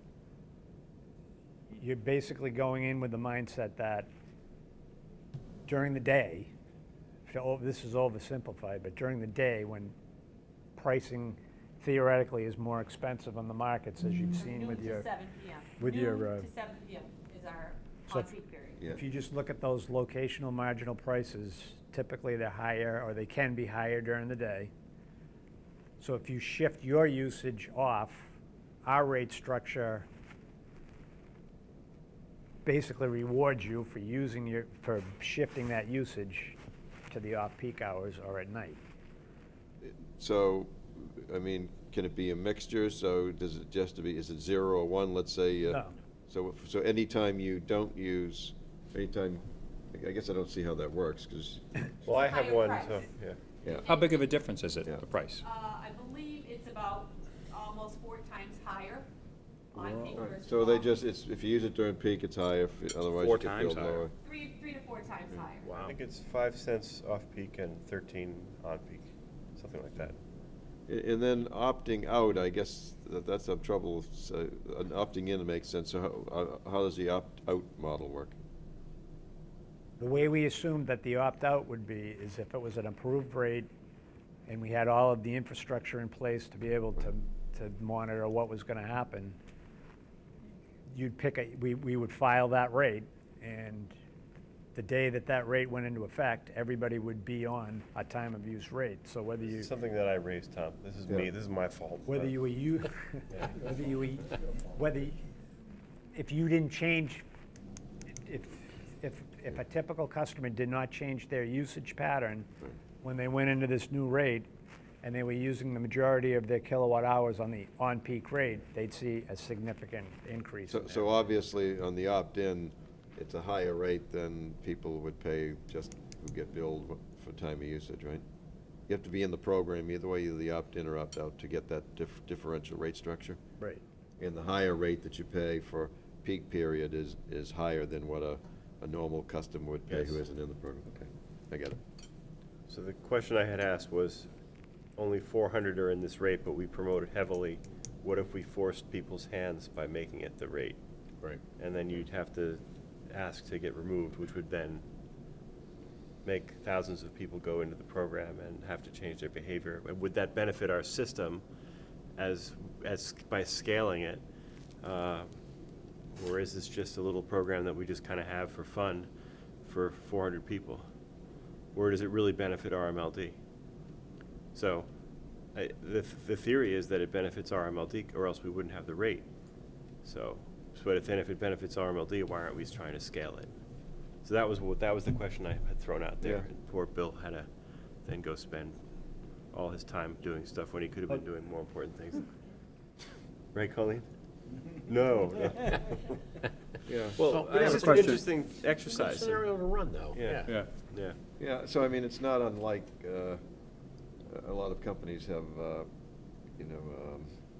you're basically going in with the mindset that during the day, so this is oversimplified, but during the day when pricing theoretically is more expensive on the markets, as you've seen with your, seven P M with your, uh, Noon to seven P M is our so if- on-peak period. Yeah. if you just look at those locational marginal prices, typically they're higher, or they can be higher during the day. So if you shift your usage off, our rate structure basically rewards you for using your, for shifting that usage to the off-peak hours or at night. So, I mean, can it be a mixture? So does it just to be, is it zero or one, let's say? uh, No. So, if- so anytime you don't use, anytime, I guess I don't see how that works, because, Well, I have Higher one, price. so, yeah. yeah. How big of a difference is it, Yeah. the price? Uh, I believe it's about almost four times higher on peak Right. versus So they off. just, it's, if you use it during peak, it's higher, if- otherwise Four you get times billed higher. lower. Three, three to four times higher. I think it's five cents off-peak and thirteen on-peak, something like that. A- And then opting out, I guess that that's some trouble, so, uh, opting in makes sense, so how, uh, how does the opt-out model work? The way we assumed that the opt-out would be is if it was an approved rate and we had all of the infrastructure in place to be able to, to monitor what was gonna happen, you'd pick a, we, we would file that rate, and the day that that rate went into effect, everybody would be on a time of use rate. So whether This you, is something that I raised, Tom. This is Yeah. me, this is my fault. whether but- you were you, whether you were, whether, y- if you didn't change, if, if, if a typical customer did not change their usage pattern when they went into this new rate, and they were using the majority of their kilowatt hours on the on-peak rate, they'd see a significant increase in So, their- so obviously, on the opt-in, it's a higher rate than people would pay just who get billed for time of usage, right? You have to be in the program, either way, either the opt-in or opt-out, to get that dif- differential rate structure. Right. And the higher rate that you pay for peak period is, is higher than what a, a normal customer would pay who Yes. isn't in the program. Okay, I get it. So the question I had asked was, only four hundred are in this rate, but we promote it heavily. What if we forced people's hands by making it the rate? Right. And then you'd have to ask to get removed, which would then make thousands of people go into the program and have to change their behavior. And would that benefit our system as, as, by scaling it? Uh, Or is this just a little program that we just kind of have for fun for four hundred people? Or does it really benefit R M L D? So, I, the, the theory is that it benefits R M L D, or else we wouldn't have the rate. So, but if then if it benefits R M L D, why aren't we trying to scale it? So that was what, that was the question I had thrown out there. Yeah. And poor Bill had to then go spend all his time doing stuff when he could have been doing more important things. Right, Colleen? No. Yeah. Well, But I it's have a just an question. interesting Good exercise. scenario to run, though. Yeah. Yeah. Yeah. Yeah, so I mean, it's not unlike, uh, a lot of companies have, uh, you know, um,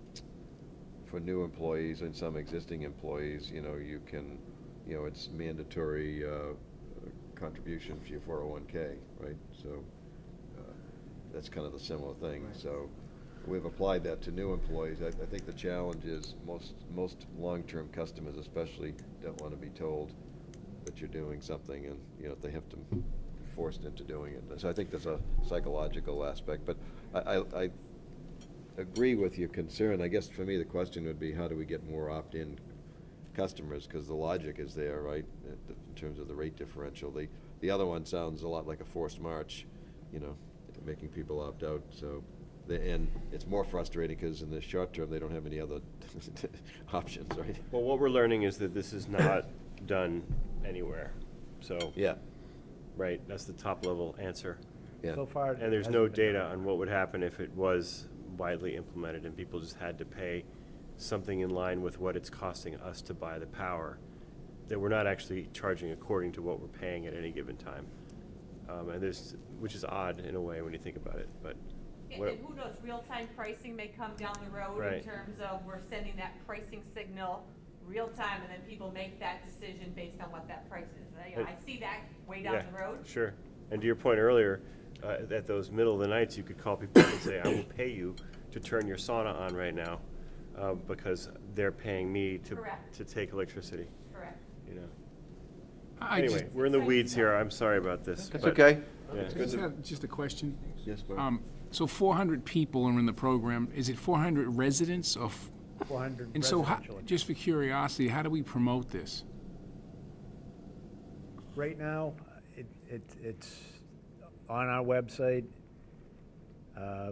for new employees and some existing employees, you know, you can, you know, it's mandatory, uh, contribution for your four oh one K, right? So, uh, that's kind of the similar thing, so we've applied that to new employees. I, I think the challenge is most, most long-term customers especially don't want to be told that you're doing something and, you know, they have to be forced into doing it. And so I think there's a psychological aspect, but I, I, I agree with your concern. I guess for me, the question would be, how do we get more opt-in customers? Because the logic is there, right, in terms of the rate differential. The, the other one sounds a lot like a forced march, you know, making people opt out, so. The, and it's more frustrating because in the short term, they don't have any other options, right? Well, what we're learning is that this is not done anywhere. So, Yeah, right, that's the top level answer. yeah. So far. it And there's hasn't no been data done. on what would happen if it was widely implemented and people just had to pay something in line with what it's costing us to buy the power, that we're not actually charging according to what we're paying at any given time. Um, and there's, which is odd in a way when you think about it, but. And what- and who knows, real-time pricing may come down the road in Right. terms of we're sending that pricing signal real-time, and then people make that decision based on what that price is. You know, And- I see that way down Yeah, the road. Sure. And to your point earlier, uh, at those middle of the nights, you could call people up and say, I will pay you to turn your sauna on right now, uh, because they're paying me to, Correct. to take electricity, Correct. you know. I Anyway, just- we're in the weeds here. I'm sorry about this. That's but- okay. Yeah. I just have just a question. Yes, Bob? Um, So four hundred people are in the program. Is it four hundred residents or? f- four hundred And so, how- residential. just for curiosity, how do we promote this? Right now, it, it, it's on our website. Uh,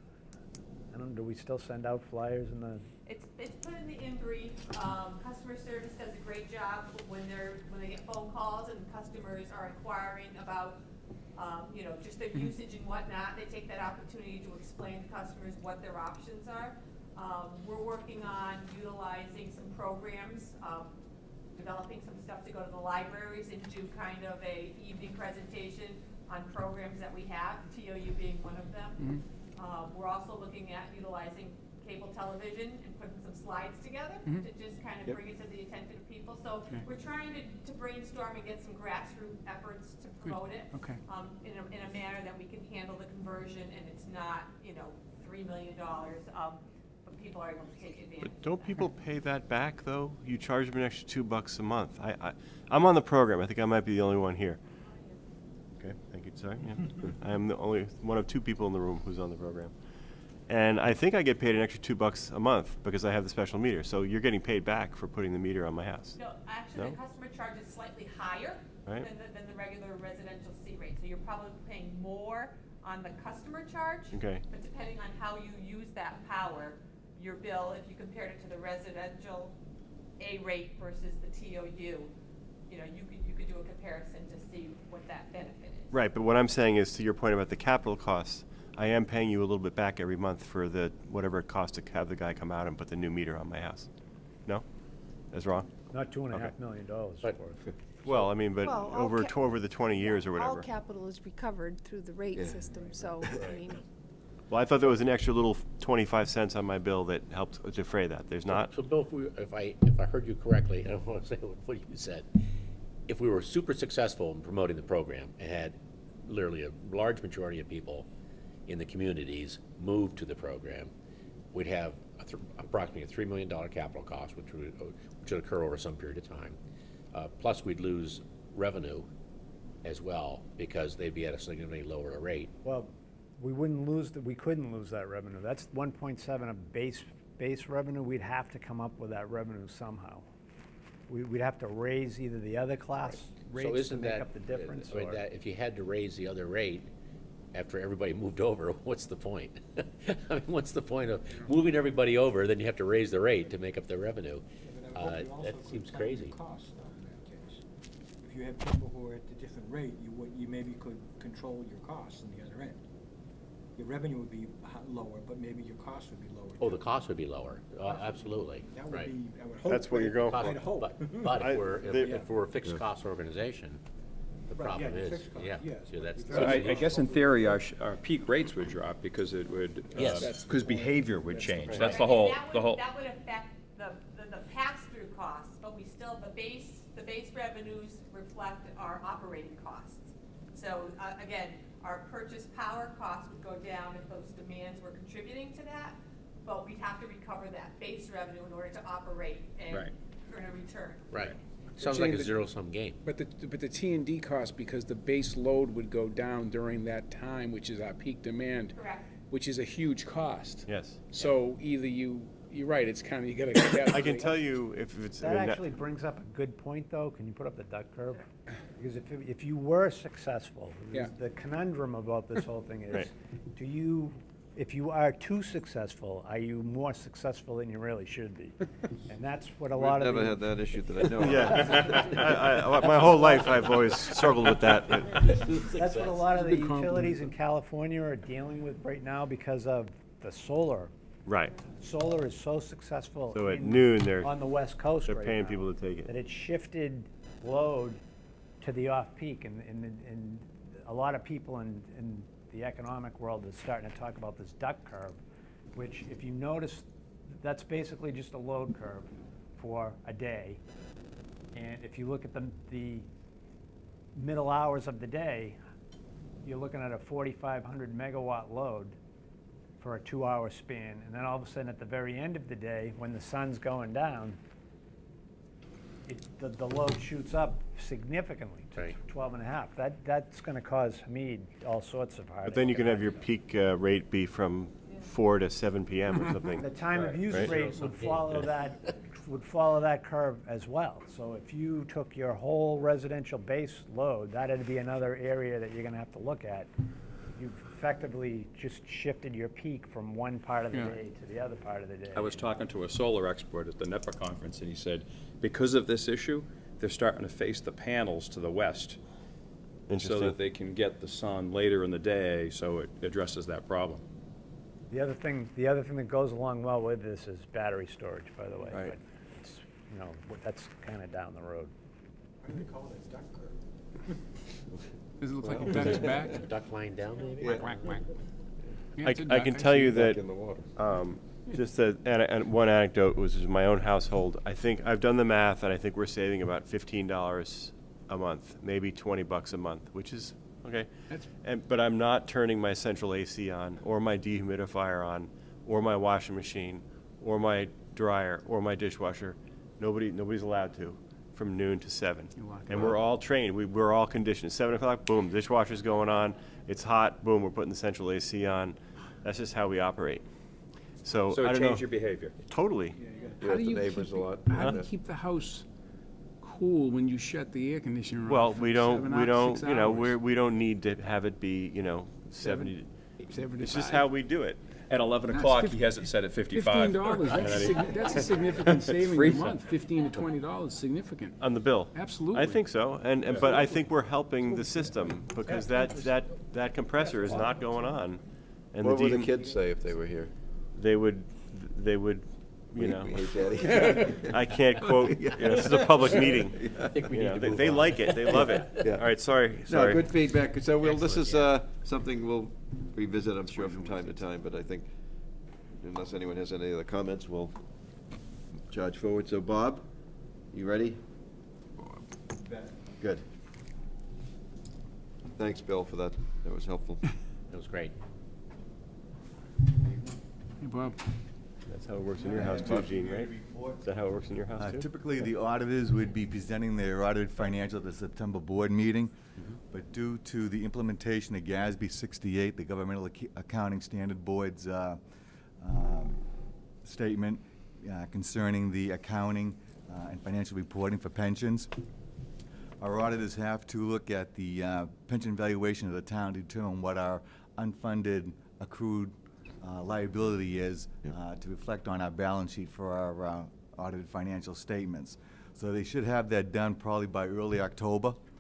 I don't know, do we still send out flyers in the, It's, it's put in the in-brief. Um, customer service does a great job when they're, when they get phone calls and customers are inquiring about, um, you know, just their usage and whatnot. They take that opportunity to explain to customers what their options are. Um, we're working on utilizing some programs, um, developing some stuff to go to the libraries and do kind of a evening presentation on programs that we have, T O U being one of them. Um, we're also looking at utilizing cable television and putting some slides together Mhm. to just kind of Yep. bring it to the attention of people. So Okay. we're trying to, to brainstorm and get some grassroots efforts to Good. promote it. Okay. Um, in a, in a manner that we can handle the conversion and it's not, you know, three million dollars, um, but people are able to take advantage But of don't that. people pay that back, though? You charge them an extra two bucks a month. I, I, I'm on the program. I think I might be the only one here. Okay, thank you, sorry. Yeah. I am the only, one of two people in the room who's on the program. And I think I get paid an extra two bucks a month because I have the special meter. So you're getting paid back for putting the meter on my house. No, actually, No? the customer charge is slightly higher Right. than the, than the regular residential C rate. So you're probably paying more on the customer charge. Okay. But depending on how you use that power, your bill, if you compared it to the residential A rate versus the T O U, you know, you could, you could do a comparison to see what that benefit is. Right, but what I'm saying is, to your point about the capital costs, I am paying you a little bit back every month for the, whatever it costs to have the guy come out and put the new meter on my house. No? That's wrong? not two and a Okay. half million dollars for But- it. Well, I mean, but Well, all over, ca- tw- over the twenty years or All whatever. capital is recovered through the rate Yeah. system, so, I mean, Well, I thought there was an extra little twenty-five cents on my bill that helped defray that. There's not? So Bill, if we, if I, if I heard you correctly, and I want to say what you said, if we were super successful in promoting the program and had literally a large majority of people in the communities move to the program, we'd have a th- approximately a three million dollar capital cost, which would, which would occur over some period of time. Uh, plus, we'd lose revenue as well because they'd be at a significantly lower rate. Well, we wouldn't lose, the- we couldn't lose that revenue. That's one point seven of base, base revenue. We'd have to come up with that revenue somehow. We, we'd have to raise either the other class So rates to isn't make that, up the difference, I mean, or, that, if you had to raise the other rate after everybody moved over, what's the point? I mean, what's the point of moving everybody over, then you have to raise the rate to make up the revenue? Uh, that seems crazy. Cost, though, in that case. If if you have people who are at a different rate, you would, you maybe could control your costs on the other end. Your revenue would be h- lower, but maybe your costs would be lower. Oh, too. the cost would be lower, uh, absolutely, That would right. be, I would hope. That's what you're going Cost- I'd hope. But, but I- if we're, if- they- if we're a fixed cost organization, the Right, yeah, problem the is, fixed cost, yeah, yes, so but that's. if So you're- that's I, I the guess issue. in theory, our, sh- our peak rates would drop because it would, Yes. uh, That's because behavior would That's the change. point. That's the I mean, whole, that the would- whole. That would affect the, the, the pass-through costs, but we still, the base, the base revenues reflect our operating costs. So, uh, again, our purchase power costs would go down if those demands were contributing to that, but we'd have to recover that base revenue in order to operate and Right. earn a return. Right, sounds Jane, like a the- zero-sum game. But the, but the T and D cost, because the base load would go down during that time, which is our peak demand, Correct. which is a huge cost. Yes. So either you, you're right, it's kind of, you gotta I calculate. can tell you if it's. I That mean, actually brings up a good point, though. Can you put up the duck curve? Because if, if you were successful, Yeah. the conundrum about this whole thing is, Right. do you, if you are too successful, are you more successful than you really should be? And that's what a lot We've of never the. had that issue that I know of. Yeah. I, I, my whole life, I've always struggled with that. but- That's what a lot of the Good compliment. utilities in California are dealing with right now because of the solar. Right. Solar is so successful. So at in- noon, they're- on the west coast they're right paying now people to take it. That it shifted load to the off-peak, and, and, and a lot of people in, in the economic world is starting to talk about this duck curve, which, if you notice, that's basically just a load curve for a day. And if you look at the, the middle hours of the day, you're looking at a forty-five hundred megawatt load for a two-hour span. And then all of a sudden, at the very end of the day, when the sun's going down, it, the, the load shoots up significantly to Right. twelve and a half. That, that's gonna cause Hamid all sorts of heartache. But then you can have your peak uh, rate be from four to seven P M or something. The time of use Right. rate would follow that, would follow that curve as well. So if you took your whole residential base load, that'd be another area that you're gonna have to look at. You've effectively just shifted your peak from one part of the Yeah. day to the other part of the day. I was talking to a solar expert at the NEPA conference, and he said, because of this issue, they're starting to face the panels to the west, so Interesting. that they can get the sun later in the day, so it addresses that problem. The other thing, the other thing that goes along well with this is battery storage, by the way. Right. But it's, you know, that's kind of down the road. Why do they call it a duck curve? Does it look like a duck's back? Duck line down, maybe? Quack, quack, quack. Yeah, I, it's a I duck. can tell see you it. that, in the water. um, just a, and, and one anecdote was in my own household. I think, I've done the math, and I think we're saving about fifteen dollars a month, maybe twenty bucks a month, which is, okay. That's- And, but I'm not turning my central A C on, or my dehumidifier on, or my washing machine, or my dryer, or my dishwasher. Nobody, nobody's allowed to, from noon to seven. You lock it And we're all trained, we, we're all conditioned. Seven o'clock, boom, dishwasher's going on, it's hot, boom, we're putting the central A C on. That's just how we operate. So, So I it don't know. changed your behavior. Totally. You're How at do the you neighbors keep a it- lot. How do you Yeah. keep the house cool when you shut the air conditioner off? Well, for we don't, seven we hou- don't, six you know, hours? we're, we don't need to have it be, you know, Seven? seventy. It's seventy-five? just how we do it. At eleven That's o'clock, fif- he has it set at Fifteen fifty-five. dollars, that's a, And I- signi- that's a significant savings a freezing. month, fifteen to twenty dollars, significant. On the bill. Absolutely. I think so, and, and, but I think we're helping the system, because that, that, that compressor is not going on. And What would the dehum- kids say if they were here? They would, they would, you know, We hate Daddy. I can't quote, you know, this is a public meeting. I think we You need know, to they, move they on. like it, they love it. Yeah. All right, sorry, No, sorry. good feedback. So we'll, this Excellent, is, yeah. uh, something we'll revisit, I'm sure, from time to time, but I think unless anyone has any other comments, we'll charge forward. So Bob, you ready? Good. Thanks, Bill, for that. That was helpful. That was great. Hey, Bob. That's how it works in your house too, Gene, right? Is that how it works in your Uh, house too? Typically, the auditors would be presenting their audited financial at the September board meeting, Mm-hmm. but due to the implementation of GASB sixty-eight, the Governmental Ac- Accounting Standard Board's uh, um, statement uh, concerning the accounting uh, and financial reporting for pensions, our auditors have to look at the uh, pension valuation of the town to determine what our unfunded accrued uh, liability is uh, to reflect on our balance sheet for our uh, audited financial statements. So they should have that done probably by early October.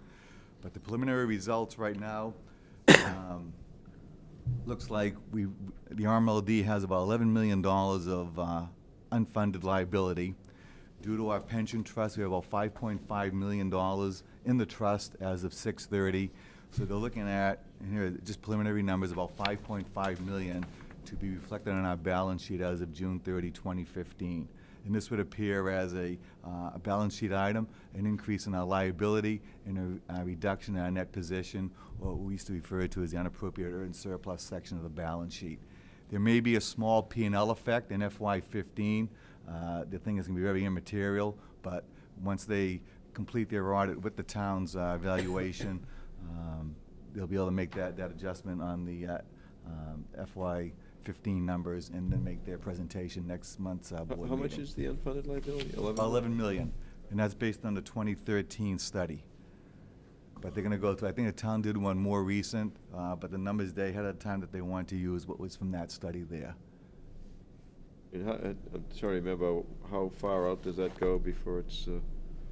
But the preliminary results right now, um, looks like we, the R M L D has about eleven million dollars of uh, unfunded liability. Due to our pension trust, we have about five point five million dollars in the trust as of six thirty. So they're looking at, and here, are just preliminary numbers, about five point five million dollars to be reflected on our balance sheet as of June thirtieth, twenty fifteen. And this would appear as a, uh, a balance sheet item, an increase in our liability, and a, a reduction in our net position, or what we used to refer to as the unappropriated earned surplus section of the balance sheet. There may be a small P and L effect in F Y fifteen. Uh, the thing is going to be very immaterial, but once they complete their audit with the town's uh, evaluation, um, they'll be able to make that, that adjustment on the uh, um, F Y fifteen numbers and then make their presentation next month's uh, How- board How much meeting. is the unfunded liability? About eleven million, and that's based on the twenty thirteen study. But they're gonna go through, I think the town did one more recent, uh, but the numbers they had at the time that they wanted to use, what was from that study there. And how, uh, I'm sorry, remember, how far out does that go before it's, uh,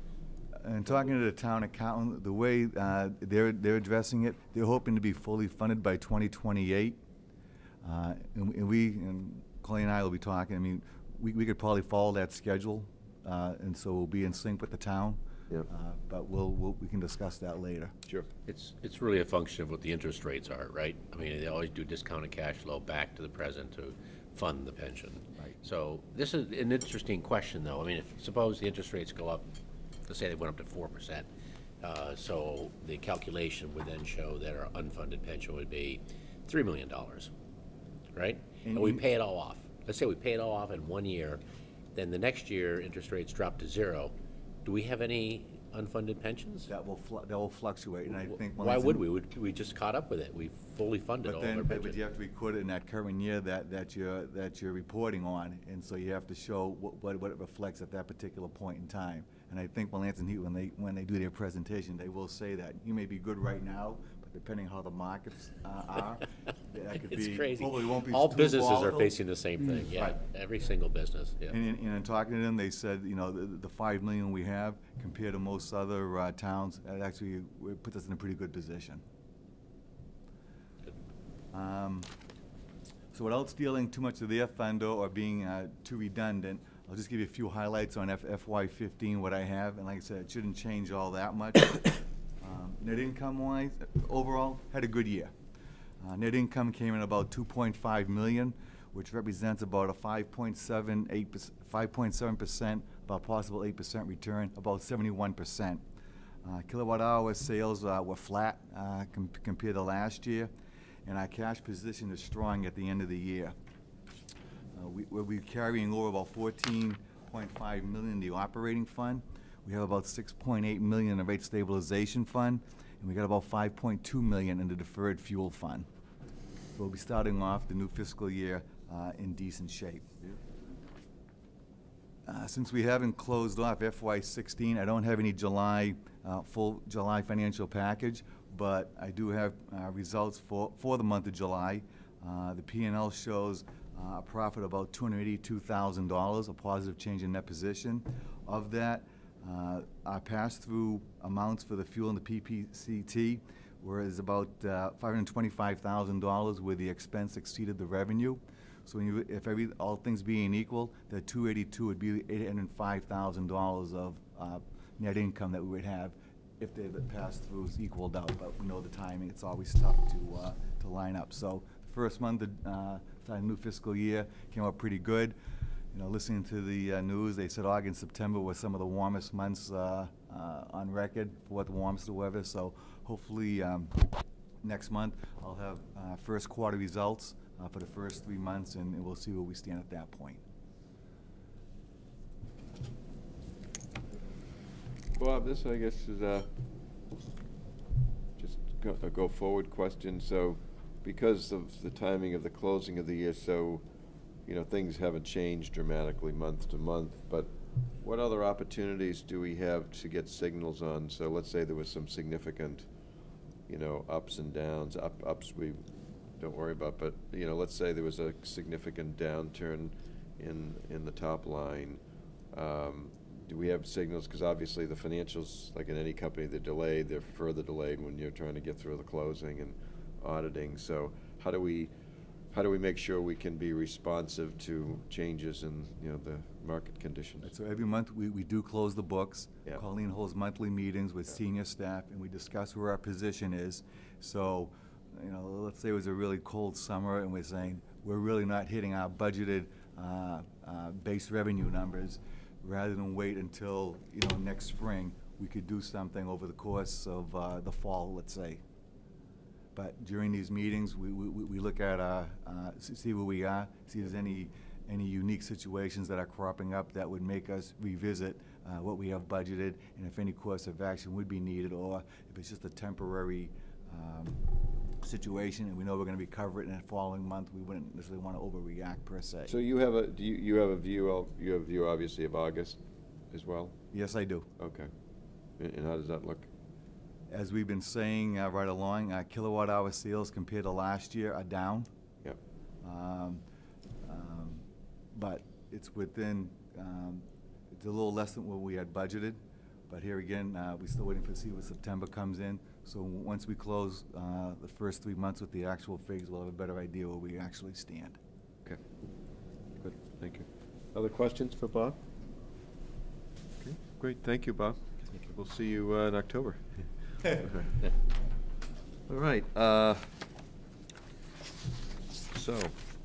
And talking to the town accountant, the way uh, they're, they're addressing it, they're hoping to be fully funded by twenty twenty-eight. Uh, And and we, and Colleen and I will be talking, I mean, we, we could probably follow that schedule, uh, and so we'll be in sync with the town. Yep. Uh, But we'll, we'll, we can discuss that later. sure. It's, it's really a function of what the interest rates are, right? I mean, they always do discounted cash flow back to the present to fund the pension. Right. So this is an interesting question, though. I mean, if, suppose the interest rates go up, let's say they went up to four percent. Uh, so the calculation would then show that our unfunded pension would be three million dollars, right? And we Mhm. pay it all off. Let's say we pay it all off in one year, then the next year, interest rates drop to zero. Do we have any unfunded pensions? That will, flu- that will fluctuate, and I think. Why would we? Would, we just caught up with it. We fully funded But all of then, our but but pension. you have to record it in that current year that, that you're, that you're reporting on, and so you have to show what, what what it reflects at that particular point in time. And I think Melanson and Heat, when they, when they do their presentation, they will say that you may be good right now, but depending how the markets uh, are, that could be. It's crazy. hopefully it won't be All too businesses are volatile. facing the same thing, yeah. Right. Every single business, yeah. And in, and in talking to them, they said, you know, the, the five million we have compared to most other uh, towns, it actually it puts us in a pretty good position. Um, So without stealing too much of their thunder or being uh, too redundant, I'll just give you a few highlights on F- FY fifteen, what I have, and like I said, it shouldn't change all that much. Um, Net income wise, overall, had a good year. Uh, Net income came in about two point five million, which represents about a five point seven eight, five point seven percent, about possible eight percent return, about seventy-one percent. Uh, Kilowatt hour sales uh, were flat uh, com- compared to last year, and our cash position is strong at the end of the year. Uh, we, we'll be carrying over about fourteen point five million in the operating fund. We have about six point eight million in the rate stabilization fund, and we got about five point two million in the deferred fuel fund. So we'll be starting off the new fiscal year uh, in decent shape. Uh, Since we haven't closed off F Y sixteen, I don't have any July, uh, full July financial package, but I do have uh, results for, for the month of July. Uh, The P and L shows uh, a profit of about two hundred eighty-two thousand dollars, a positive change in net position. Of that, uh, our pass-through amounts for the fuel and the P P C T was about uh, five hundred twenty-five thousand dollars, where the expense exceeded the revenue. So when you, if every, all things being equal, that two eighty-two would be eight hundred five thousand dollars of uh, net income that we would have if the pass-throughs equaled out. But we know the timing, it's always tough to, uh, to line up. So the first month of uh, the new fiscal year came out pretty good. You know, listening to the uh, news, they said August and September were some of the warmest months uh, uh, on record for what the warmest weather. So hopefully um, next month I'll have uh, first quarter results uh, for the first three months, and we'll see where we stand at that point. Bob, this, I guess, is a, just go- a go-forward question. So because of the timing of the closing of the year, so, you know, things haven't changed dramatically month to month, but what other opportunities do we have to get signals on? So let's say there was some significant, you know, ups and downs, up, ups we don't worry about, but, you know, let's say there was a significant downturn in, in the top line. Um, do we have signals, because obviously the financials, like in any company, they're delayed, they're further delayed when you're trying to get through the closing and auditing, so how do we, how do we make sure we can be responsive to changes in, you know, the market conditions? So every month, we, we do close the books. Yeah. Colleen holds monthly meetings with senior staff, and we discuss where our position is. So, you know, let's say it was a really cold summer, and we're saying, we're really not hitting our budgeted uh, uh, base revenue numbers. Rather than wait until, you know, next spring, we could do something over the course of uh, the fall, let's say. But during these meetings, we, we, we look at, uh, uh, see where we are, see if there's any, any unique situations that are cropping up that would make us revisit uh, what we have budgeted, and if any course of action would be needed, or if it's just a temporary um, situation and we know we're gonna be covered in the following month, we wouldn't necessarily wanna overreact per se. So you have a, do you, you have a view, of you have a view obviously of August as well? Yes, I do. Okay. And and how does that look? As we've been saying uh, right along, uh, kilowatt hour sales compared to last year are down. Yep. Um, um, But it's within, um, it's a little less than what we had budgeted. But here again, uh, we're still waiting to see what September comes in. So w- once we close uh, the first three months with the actual figures, we'll have a better idea where we actually stand. Okay. Good, thank you. Other questions for Bob? Okay, great, thank you, Bob. We'll see you uh, in October. All right, uh, so,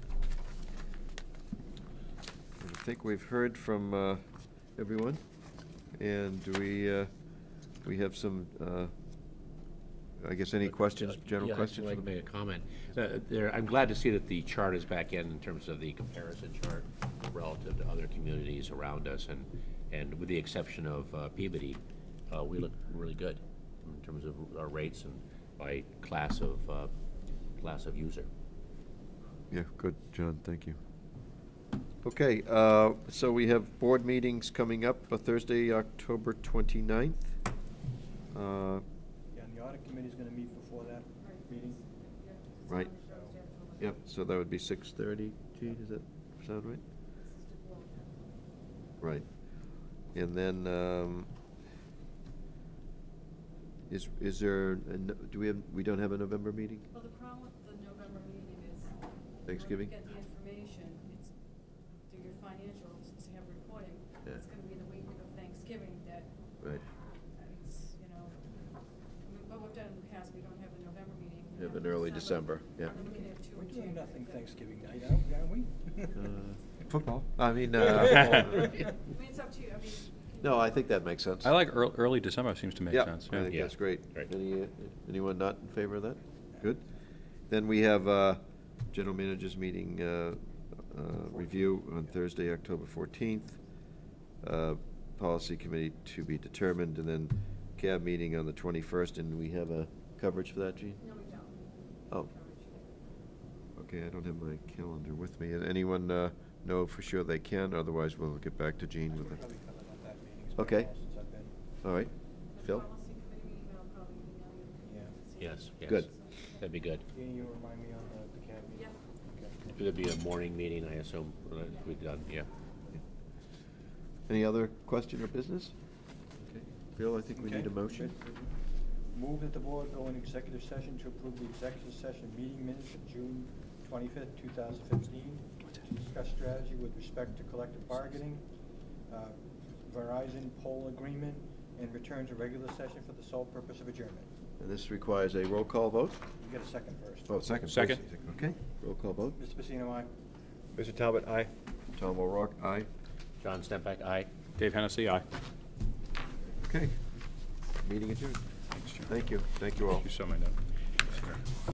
I think we've heard from uh, everyone, and do we, uh, we have some, uh, I guess, any questions, general Yeah, questions? I'd like to make a comment. Uh, there, I'm glad to see that the chart is back in, in terms of the comparison chart relative to other communities around us, and, and with the exception of uh, Peabody, uh, we look really good in terms of our rates and by class of, uh, class of user. Yeah, good, John, thank you. Okay, uh, so we have board meetings coming up, uh, Thursday, October twenty-ninth. Uh, Yeah, and the audit committee's gonna meet before that meeting. Right. Yep, so that would be six thirty, Gene, does that sound right? Right. And then, um, is, is there, a no- do we have, we don't have a November meeting? Well, the problem with the November meeting is. Thanksgiving? When you get the information, it's, do your financials, to have reporting, Yeah. it's gonna be the week of Thanksgiving that. Right. It's, you know, I mean, what we've done in the past, we don't have a November meeting. we Have have an early December, yeah. We're looking at two We're or doing two. nothing Thanksgiving night, aren't aren't we? Uh, Football, I mean, uh. I mean, it's up to you, I mean. No, I think that makes sense. I like early, early December seems to make Yeah, sense. I think Yeah. that's great. Right. Any, uh, anyone not in favor of that? Good. Then we have uh general managers meeting uh, uh, review on Thursday, October fourteenth. Uh, Policy committee to be determined, and then C A B meeting on the twenty-first, and we have a coverage for that, Gene? No, we don't. Oh. Okay, I don't have my calendar with me. And anyone uh, know for sure they can? Otherwise, we'll get back to Gene with it. Probably covered at that meeting. It's been a Okay. while since I've been. All right. The Phil? policy committee meeting, I'll probably email you. Yeah. Yes, yes. Good. That'd be good. Can you remind me on the, the C A B meeting? Yeah. Okay. It'd be a morning meeting, I assume, uh, we've done, yeah. Any other question or business? Okay. Phil, I think we need a Okay, motion. good. Move that the board go in executive session to approve the executive session meeting minutes of June twenty-fifth, two thousand fifteen, to discuss strategy with respect to collective bargaining, uh, Verizon poll agreement, and return to regular session for the sole purpose of adjournment. And this requires a roll call vote? You get a second first. Oh, second. please. Second. Okay, roll call vote. Mister Pacino, aye. Mister Talbot, aye. Tom O'Rourke, aye. John Stempak, aye. Dave Hennessy, aye. Okay. Meeting adjourned. Thank you. Thank you all. Thank you so much.